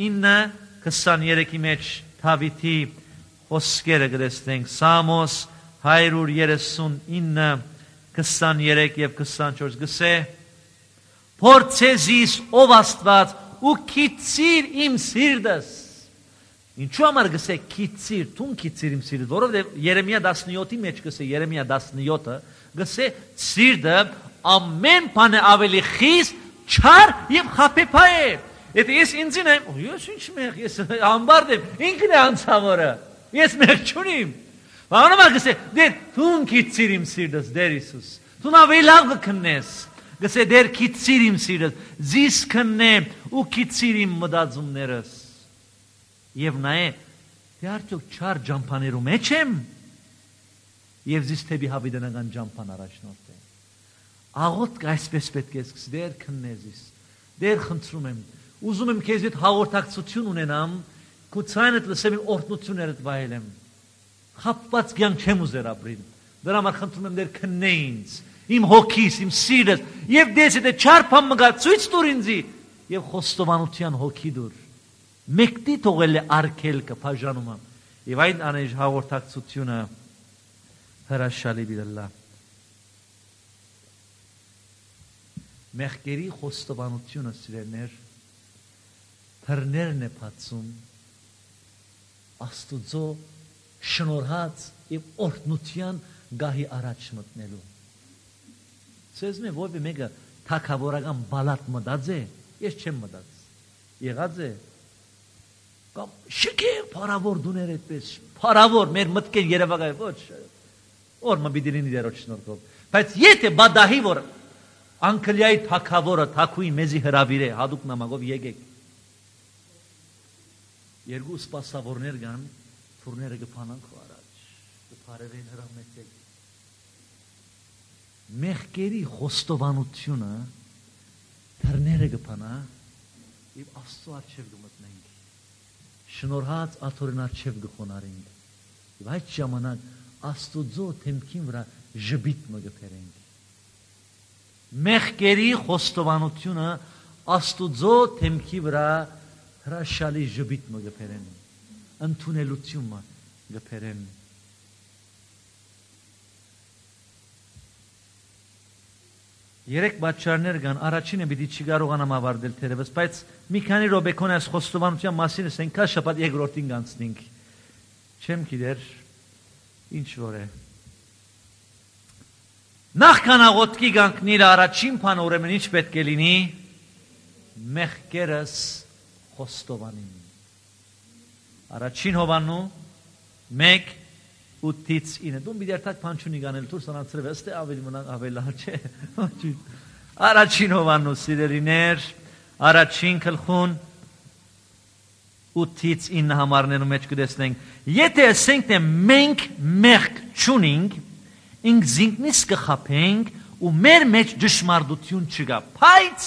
139:23-ի մեջ Դավիթի խոսքերը գրեցնենք Սամոս 139 23 եւ 24 գսե Փորձեզիս ով Աստված ու քիծիր իմ սիրտս Ինչու համար գսե քիծիր տուն քիծիր իմ սիրտս որովհետեւ Երեմիա 17-ի մեջ գսե Երեմիա 17-ը գսե սիրտը ամեն բանը ավելի խիստ չար եւ խափեփայ է Եթե ես ինձին եմ ես ինչ մեղ ես ամբարդ եմ ինքն է անցավորը ես մեղ չունիմ Բանոմա գսե դեր տուն քիծիր իմ սիրտս դեր Հիսուս Տուն ավելի լավ կքնես Գսե դեր քիծիր իմ սիրտս զիս քննե ու քիծիր իմ մտածումներս Եվ նայե դե արդյոք չար ջամփաներու մեջ եմ Եվ զիս թեպի հավիտենական ջամփան առաջնորդ է Աղոթք այսպես պետք է սկսի դեր քննեզիս Դեր խնդրում եմ Ուզում եմ քեզ հետ հաղորդակցություն ունենամ քո ցայնդ լսեմ օրհնություններդ վայելեմ Խապված կյանք չեմ ուզեր ապրիլ Դրա համար խնդրում եմ դեր քննե ինձ Իմ հոգիս, իմ սիրտս եւ դες եթե չար բան մգա ցույց տուր ինձի եւ խոստովանության հոգի դուր Մեկտի թողել է արկելքը բաժանումը եւ այն անեջ հաղորդակցությունը հրաշալի դիլլա Մեղքերի խոստովանությունը սիրելներ Թռներն է բացում Աստուծո շնորհած եւ օրհնության գահի առաջ մտնելու Ցեզ մե ո՞վ է մեկը թակավորական բալատ մտած է ես չեմ մտած եղած է կամ շիկե փարավոր դուներ այդպես փարավոր մեր մտքեր երևակայ ոչ օրմա բիդինի դերոջ շնորհով բայց եթե բադահի որ անկլյայի թակավորը թակուի մեզի հրավիր է հadouk նամակով եկեք երկու սպասավորներ կան Թուրները կփանան քո առաջ, կփարևեն հրամեցեք։ Մեղքերի խոստովանությունը թռները կփանա եւ Աստծո առջեւ կմտնենք։ Շնորհած աթորին առջեւ կխոնարենք։ Եվ այդ ժամանակ Աստծո թեմքին վրա ժբիտ մը կփերենք։ Մեղքերի խոստովանությունը Աստծո թեմքի վրա հրաշալի ժբիտ մը կփերեն։ Ընդունելությունը գփերեն Երեք պատճառներ կան առաջինը պիտի չի կարողանամ ավարտել թերևս բայց մի քանի րոպեքոն այս խոստովանության մասին ասենք շաբաթ երկրորդին կանցնենք չեմ գիտեր ինչ որ է Նախքան աղոթքի կանգնիլ առաջին բանը ուրեմն ինչ պետք է լինի մեղքերս խոստովանին Առաջին հովանու 1:8-ից 9 դու մի դերթակ փանչունի գանել դուրս անցրև ըստե ավելի մնա ավելի չէ Առաջին հովանու սիրելիներ առաջին գլխուն 8-ից 9 համարներու մեջ կտեսնենք եթե ասենք թե մենք մեղք չունենք ինք զինքնից կխափենք ու մեր մեջ դժմարտություն չկա բայց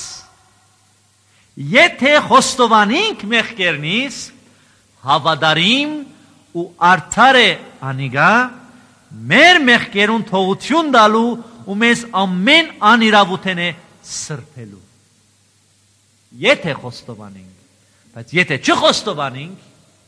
եթե խոստովանենք մեղքերնից հավատարիմ ու արդար է անիգա մեր մեղքերուն թողություն տալու ու մեզ ամեն անիրավութեն է սրբելու եթե խոստովանենք բայց եթե չխոստովանենք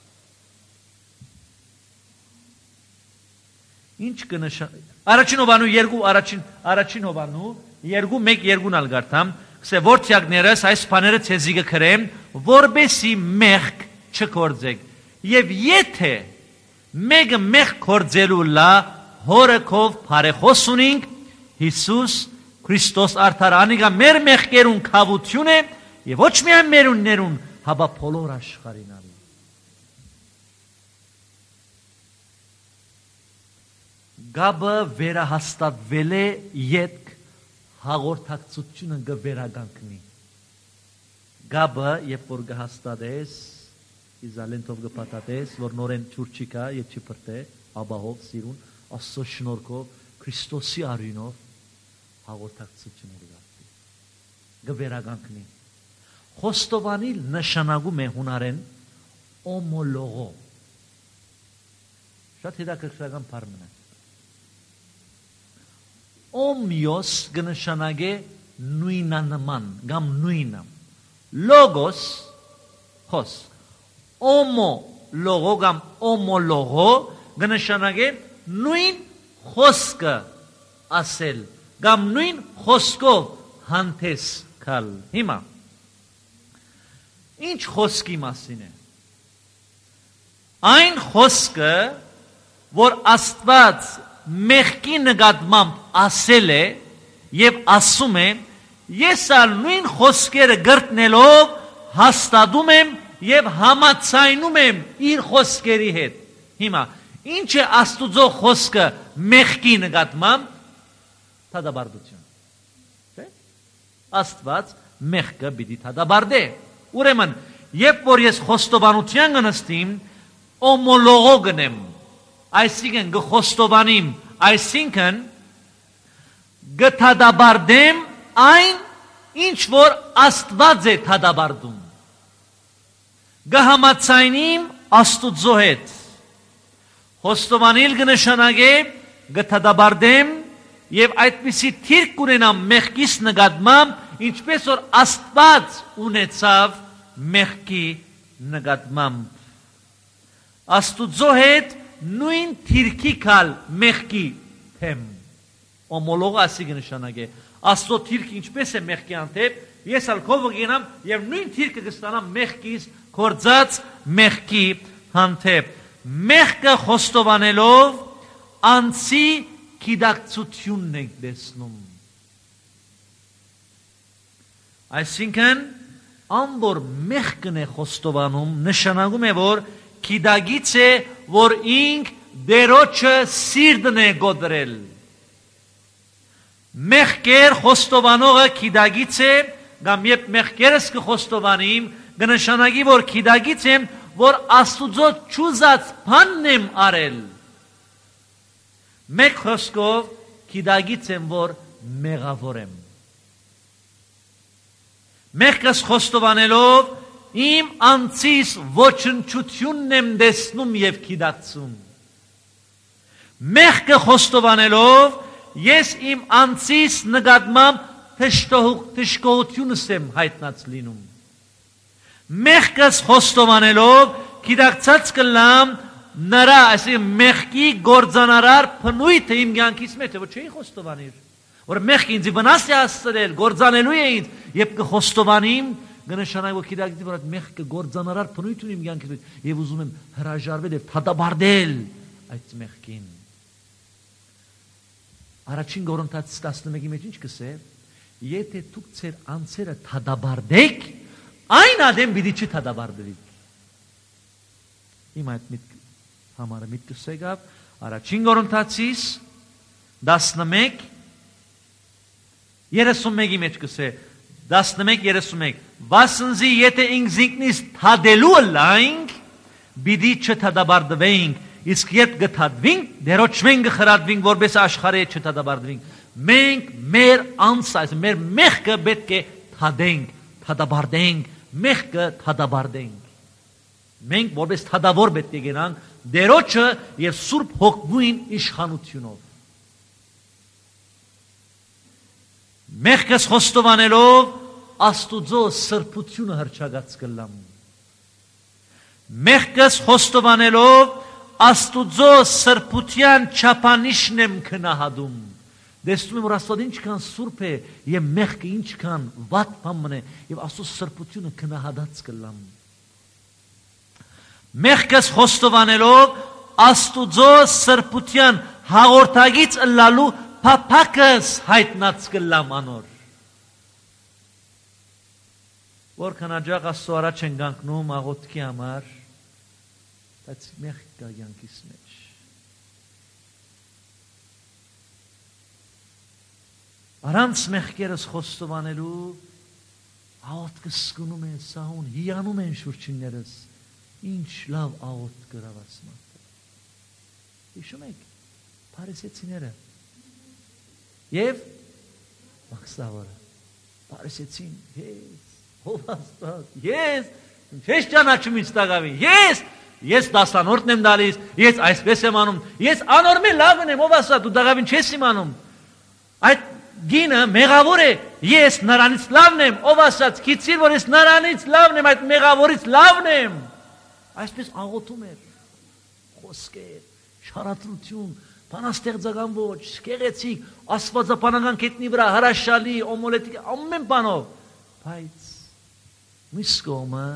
ինչ կնշան առաջին հովանու առաջին հովանու 2:1-2-ն ալգարտամ սե որթյակներս այս բաները ցեզի կգրեմ որբեսի մեղք չկործեք եւ եթե մեկը մեղք կործելու լա հորքով բարեխոս ունենք Հիսուս Քրիստոս արդար անիգա մեր մեղքերուն քավություն է եւ ոչ միայն մերուններուն հաբա բոլոր աշխարհին արի Գաբը վերահաստատվել է յետք հաղորդակցությունը գվերագանքնի Գաբը երբ որ գհաստատես Իզալենտով գպատատես, որ նորեն չուր չիկա և չպրտե, աբահով, սիրուն, աստծո շնորհքով, Քրիստոսի արյունով հաղորդակցություններ գարտի։ Գվերագանքնի։ Խոստովանիլ նշանակում է հունարեն օմոլոգո։ Շատ հետաքրքրական բառն է։ Օմիոս կնշանակե նույնանման, կամ նույնը։ Լոգոս, խոսք։ Օմո լոգո կամ օմոլոգո կնշանակե նույն խոսքը ասել կամ նույն խոսքով հանդես գալ։ Հիմա ինչ խոսքի մասին է։ Այն խոսքը, որ Աստված մեղքի նկատմամբ ասել է եւ ասում է, ես ալ նույն խոսքերը գրտնելով հաստատում եմ եւ համաձայնում եմ իր խոսքերի հետ։ Հիմա ինչ է Աստուծո խոսքը մեղքի նկատմամբ? Թադաբարդություն։ Աստված մեղքը պիտի թադաբարդե։ Ուրեմն, երբ որ ես խոստովանության կնստիմ, օմոլոգոգն եմ, այսինքն գխոստովանիմ, այսինքն գթադաբարդեմ այն, ինչ որ Աստված է թադաբարդում, գհամաձայնիմ Աստուծո հետ, խոստովանիլ կնշանակե գթադաբարդեմ եւ այդպիսի թիրք կունենամ մեղքիս նկատմամբ, ինչպես որ Աստված ունեցավ մեղքի նկատմամբ։ Աստուծո հետ նույն թիրքի կալ մեղքի թեմ։ Օմոլոգը ասի կնշանակե Աստծո թիրքը ինչպես է մեղքի հանդեպ, ես ալ քով գնամ եւ նույն թիրքը կստանամ մեղքից կործած մեղքի հանդեպ։ Մեղքը խոստովանելով անցի գիտակցությունն ենք տեսնում։ Այսինքն ամբոր մեղքն է խոստովանում, նշանակում է, որ գիտագից է, որ ինք դերոջը սիրտն է գոդրել։ Մեղքեր խոստովանողը գիտագից է, կամ երբ մեղքերս կխոստովանիմ, կնշանակի, որ գիտագից եմ, որ Աստուծո չուզած բանն եմ արել։ Մեկ խոսքով գիտագից եմ, որ մեղավոր եմ։ Մեղքս խոստովանելով իմ անձիս ոչնչությունն եմ տեսնում եւ գիտակցում։ Մեղքը խոստովանելով ես իմ անձիս նկատմամբ թշկողությունս եմ հայտնած լինում։ Մեղքս խոստովանելով գիտակցած կլամ նրա, այսինքն մեղքի գործանարար բնույթը իմ կյանքից մեջ, որ չէի խոստովանիր, որ մեղքը ինձ վնաս է հասցրել, գործանելու է ինձ, երբ կխոստովանիմ, կնշանակի, որ գիտակցի, որ այդ մեղքը գործանարար բնույթ ունի իմ կյանքից մեջ, եւ ուզում եմ հրաժարվել եւ թադաբարդել այդ մեղքին։ Առաջին Կորինթացիս 11-ի մեջ ինչ կսե, եթե դուք ձեր անձերը թադաբարդեք, այն ադեմ պիտի չթադաբարդվեք։ Իմ այդ համարը միտքս եկավ, առաջին Կորինթացիս 11:31-ի մեջ կսե, 11:31, վասնզի եթե ինքնից թադելու լայնք, պիտի չթադաբարդվենք, իսկ երբ գթադվենք, դերոճվենք գխրադվենք, որպես աշխարհը չթադաբարդվենք։ Մենք մեր անձը, մեր մեղքը պետք է թադենք, թադաբարդենք, մեղքը թադաբարդենք։ Մենք որպես թադավոր պետք է գնանք դերոճը եւ Սուրբ Հոգուին իշխանությունով։ Մեղքս խոստովանելով Աստուծո սրբությունը հռչակած կլամ։ Մեղքս խոստովանելով Աստուծո սրբության չափանիշն եմ քնահատում։ Տեսնում եմ, որ Աստված ինչքան սուրբ է եւ մեղքը ինչքան վատ բան է եւ Աստծո սրբությունը քնահատած կլամ։ Մեղքս խոստովանելով Աստուծո սրբության հաղորդագից ըլլալու փափակս հայտնած կլամ անոր։ Որքան աջակ Աստծո առաջ են կանգնում աղոթքի համար, բայց մեղք կա կյանքիս մեջ։ Առանց մեղքերս խոստովանելու աղոթքը սկնում են, սահուն, հիանում են շուրջիններս, ինչ լավ աղոթք գրավաց մարդը։ Հիշում եք, փարիսեցիները եւ մաքսավորը փարիսեցին, ով Աստված, ես ճանաչում ինձ տաղավին, ես դասանորդն եմ դալիս, ես այսպես եմ անում, ես անորմել լավն եմ, ով Աստված, դու տաղավին չես իմանում, այդ գինը մեղավոր է, ես նրանից լավն եմ, ով Աստված, գիտիր, որ ես նրանից լավն եմ, այդ մեղավորից լավն եմ, այսպես աղոթում էր, խոսքեր, շարատրություն, բանաստեղծական ոչ, գեղեցիկ, աստվածապանական կետնի վրա հրաշալի, օմոլետիկ, ամեն բանով, բայց մյուս կողմը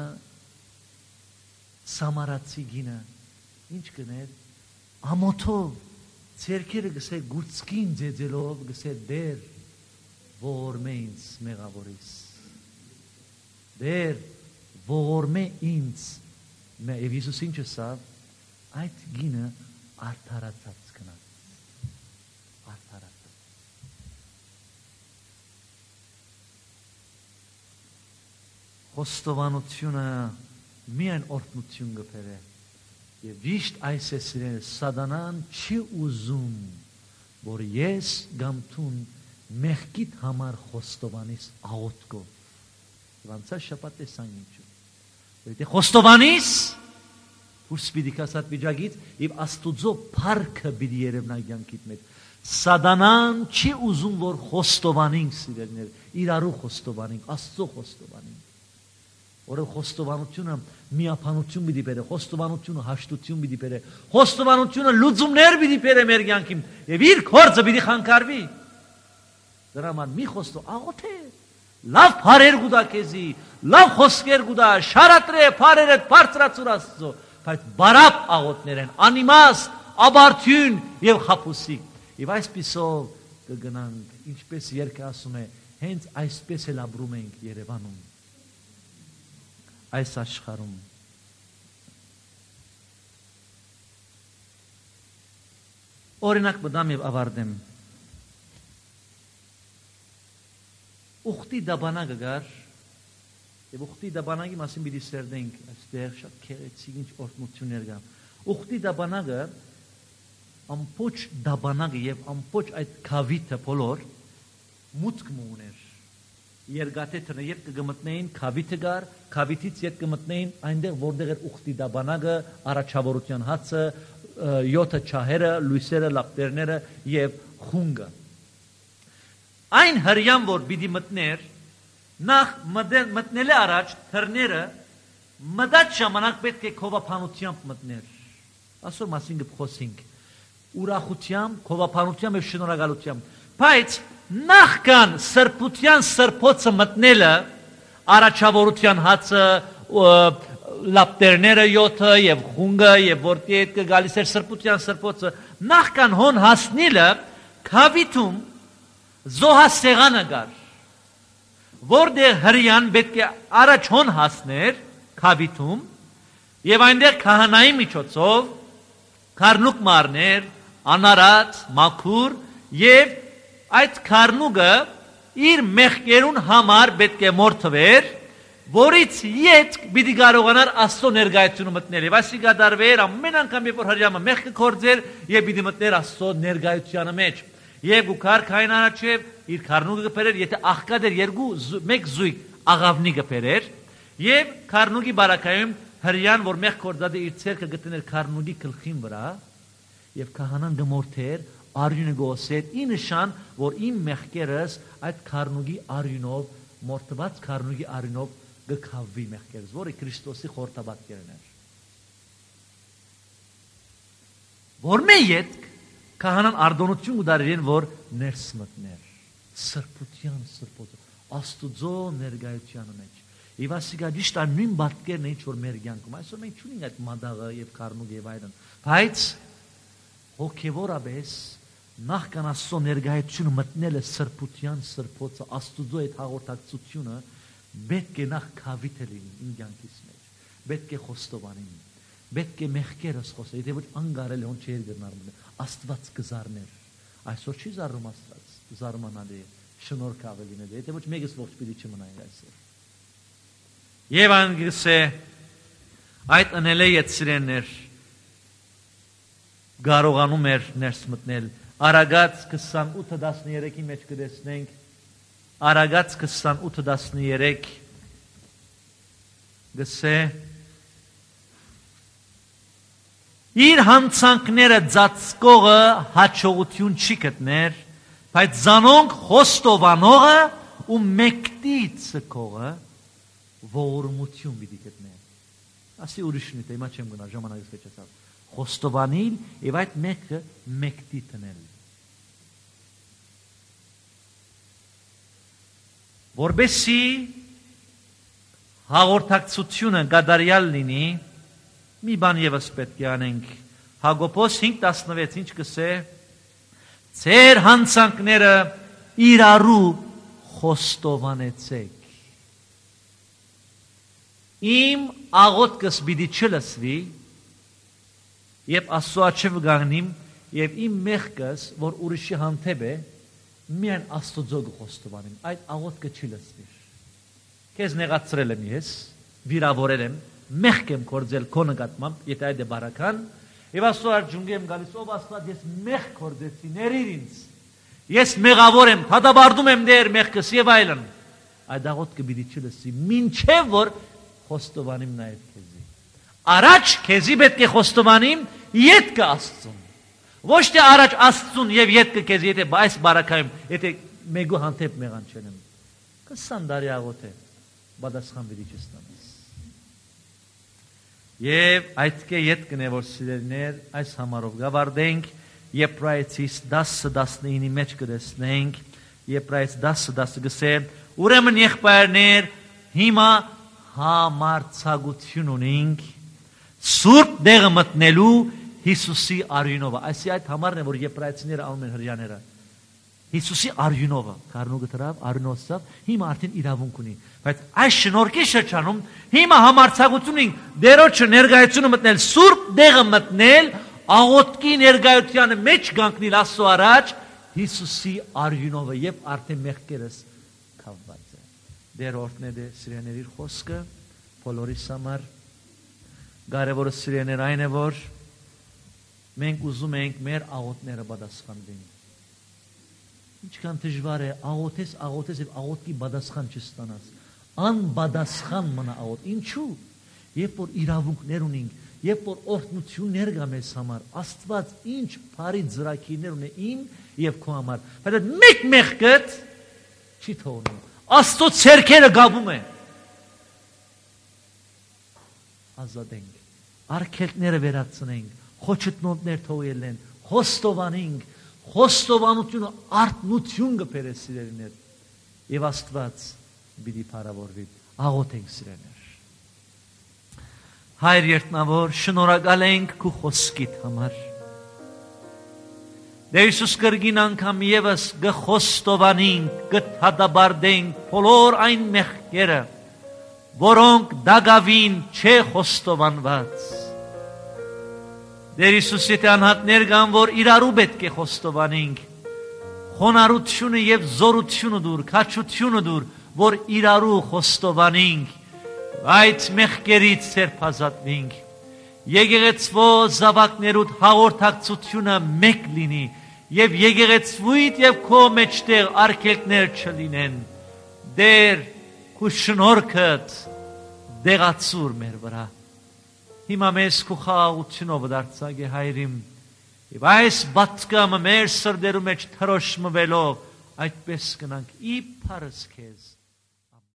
Սամարացի գինը ինչ կներ, ամոթով, ցերքերը գսե գուցկին ձեձելով, գսե դեր, ողորմե ինձ մեղավորիս, դեր, ողորմե ինձ, և Հիսուս ինչ ասավ, այդ գինը արդարացած կնած, արդարացած, խոստովանությունը միայն օրհնություն գբեր է, և ճիշտ այս է սիրել, սատանան չի ուզում, որ ես գամթուն մեղքիդ համար խոստովանիս աղոթքով, և անցած շաբաթ տեսան ինչու, եթե խոստովանիս, դուրս պիտի կասած վիճակից, և Աստուծո փառքը պիտի երևնա կյանքիդ մեջ, սատանան չի ուզում, որ խոստովանենք սիրելիներ, իրարու խոստովանենք, Աստծո խոստովանենք, որով խոստովանությունը միապանություն պիտի բերե, խոստովանությունը հաշտություն պիտի բերե, խոստովանությունը լուծումներ պիտի բերե մեր կյանքին, և իր գործը պիտի խանգարվի, դրա համար մի աղոթե, լավ բառեր գուտա քեզի, լավ խոսքեր գուտա, շարատրե բառերդ բարձրացուր Աստծո, բայց բարապ աղոթներ են, անիմաստ, աբարթյուն և խաբուսիկ, և այսպիսով կգնանք, ինչպես երգը ասում է, հենց այսպես էլ ապրում ենք Երևանում, այս աշխարհում, օրինակ բդամ և ավարտեմ, ուխտի դաբանագը գար, և ուխտի դաբանագի մասին պիտի սերդենք, այստեղ շատ քեղեցիկ ինչ օրհնություններ կան, ուխտի դաբանագը, ամբողջ դաբանագը և ամբողջ այդ քավիթը բոլոր մուտք ուներ, երկաթե տրը երբ կգմտնեին քավիթը գար, քավիթից երբ կմտնեին այնտեղ որտեղ էր ուխտի դաբանագը, առաջավորության հացը, 7 չահերը, լույսերը, լապտերները և խունգը։ Այն հրյան, որ պիտի մտներ, նախ մտնելը առաջ թռները մտած ժամանակ պետք է քովափանությամբ մտներ։ Այսօր մասին կխոսենք ուրախությամբ, քովափանությամբ և շնորհակալությամբ։ Բայց նախքան սրբության սրբոցը մտնելը, առաջավորության հացը, լապտերները 7 և խունգը և որտի հետ կգալիս էր սրբության սրբոցը, նախքան հոն հասնելը քավիթում զոհասեղանը գար, որտեղ հրյան պետք է առաջ հոն հասներ քավիթում և այնտեղ քահանայի միջոցով քառնուկ մարներ, անարած, մաքուր և այդ քառնուկը իր մեղքերուն համար պետք է մորթվեր, որից ետք պիտի կարողանար Աստծո ներկայությունը մտնել։ Եվ այսի կատարվեր ամեն անգամ երբ որ հրյամը մեղքը կորձեր և պիտի մտներ Աստծո ներկայությանը մեջ։ Եվ ուքար քային առաջև իր քառնուկը կբերեր, եթե աղքատ էր մեկ զույգ աղավնի կբերեր, և քառնուկի բարակայում հրյան, որ մեղք կորձած է իր ցերկը գտներ քառնուկի գլխին վրա, և քահանան կմորթեր, արյունը գոսեր, ի նշան, որ իմ մեղքերս այդ քառնուկի արյունով, մորթված քառնուկի արյունով գքավվի մեղքերս, որը Քրիստոսի խորհրդաբատկերն էր։ Որ մե ետք քահանան ардոնություն ուդարին, որ ներս մտներ, սրբության սրբոցը, Աստուծո ներկայության մեջ։ Եվ ասիկա ճիշտ նույն բատկերն է ինչ որ մեր կյանքում։ Այսօր մենք չունենք այդ մադաղը եւ քառնուկ եւ այլն, բայց հոգեվորաբես նախքան Աստծո ներկայությունը մտնելը սրբության սրբոցը, Աստուծո այդ հաղորդակցությունը պետք է նախ քավիթ լինի իմ կյանքից մեջ, պետք է խոստովանեմ, պետք է մեղքերս խոսել, եթե ոչ անգարել հոն չէր գտնարում, Աստված կզարներ, այսօր չի զարում Աստված, զարմանալի է, շնորհք ավելին է, եթե ոչ մեկս ողջ պիտի չմնայինք այսօր։ Եվ անգս է այդ ընել է եծրեններ, կարողանում էր ներս մտնել, Արագած 28:13-ի մեջ կտեսնենք, Արագած 28:13 գսե իր հանցանքները ծածկողը հաջողություն չի գտներ, բայց զանոնք խոստովանողը ու մեկտի ցկողը ողորմություն պիտի գտներ։ Ասի ուրիշն է, հիմա չեմ գնա ժամանակս կեչացավ։ խոստովանիլ եւ այդ մեղքը մեկտի տնել։ Որբեսի հաղորդակցությունը գադարյալ լինի, մի բան եւս պետք է անենք։ Հակոբոս 5:16 ինչ կսե. Ձեր հանցանքները իրարու խոստովանեցեք։ Իմ աղոթքս պիտի չլսվի, եւ Աստծո առջև գանիմ, եւ իմ մեղքս, որ ուրիշի հանդեպ է, միայն Աստծո խոստովանեմ, այդ աղոթքը չի լսվի։ Քեզ նեղացրել եմ ես, վիրավորել եմ, մեղք եմ կործել քո նկատմամբ, եթե այդ է բարական, եւ Աստծո առջև եմ գալիս, ով Աստված, ես մեղք կործեցի, ներիր ինձ։ Ես մեղավոր եմ, հադաբարդում եմ դեր մեղքս եւ այլն։ Այդ աղոթքը պիտի չլսվի, մինչեւ որ խոստովանիմ նաեւ քեզի։ Առաջ քեզի պետք է խոստովանիմ ետքը Աստծուն։ Ոչ թե առաջ Աստծուն եւ ետքը քեզի, եթե այս բարակայում, եթե մեգու հանդեպ մեղանչեմ։ 20 տարի աղոթե, բադասխան պիտի չստանաս։ Եվ այդքե ետքն է, որ սիրելիներ, այս համարով գավարդենք, Եբրայեցիս 10:19-ի մեջ կտեսնենք, Եբրայեց 10:10 գսե, ուրեմն եղբայրներ, հիմա համարձակություն ունենք Սուրբ դեղը մտնելու Հիսուսի արյունով։ Այսի այդ համարն է, որ եբրայեցիները անում են հրյաները։ Հիսուսի արյունով, կառնուգը դրավ, արյունոցով, հիմա արդեն իրավունք ունի։ Բայց այս շնորհքի շրջանում հիմա համարձակություն ունենք դերոջը ներկայությունը մտնել, Սուրբ դեղը մտնել, աղոթքի ներկայության մեջ գանկնել Աստծո առաջ Հիսուսի արյունով եւ արդեն մեղքերս քավված է։ Դեր օրհնե դե սիրեների խոսքը բոլորիս համար կարևորը սիրեներ այն է, որ մենք ուզում ենք մեր աղոթները պատասխանվեն։ Ինչքան դժվար է աղոթես եւ աղոթքի պատասխան չստանաս։ Անպատասխան մնա աղոթ։ Ինչու՞։ Երբ որ իրավունքներ ունենք, երբ որ օրհնություններ կա մեզ համար, Աստված ինչ բարի ծրագիրներ ունի իմ եւ քո համար։ Բայց մեկ մեղքդ չի թողնում։ Աստծո ցերքերը գաբում է։ Ազատենք, արգելքները վերացնենք, խոչըտնոտներ թողել են, խոստովանենք, խոստովանությունը արտնություն կբերե սիրելիներ, եւ Աստված պիտի փառավորվի։ Աղոթենք սիրելիներ։ Հայր երտնավոր, շնորհակալ ենք քո խոսքիդ համար։ Դե Հիսուս կրգին անգամ եւս գխոստովանենք, գհադաբարդենք բոլոր այն մեղքերը, որոնք դագավին չէ խոստովանված։ Դեր Հիսուս եթե անհատներ կան, որ իրարու պետք է խոստովանենք, խոնարհությունը եւ զորությունը դուր, քաջությունը դուր, որ իրարու խոստովանենք, այդ մեղքերից ցերփազատվենք։ Եկեղեցվո զավակներուդ հաղորդակցությունը մեկ լինի եւ եկեղեցվույթ եւ քո մեջտեղ արգելքներ չլինեն։ Դեր քո շնորհքդ դեղացուր մեր վրա։ Հիմա մեզ քո խաղաղությունով դարձակ է հայրիմ եւ այս բացկամը մեր սրդերու մեջ թրոշմվելով այդպես կնանք իբարս քեզ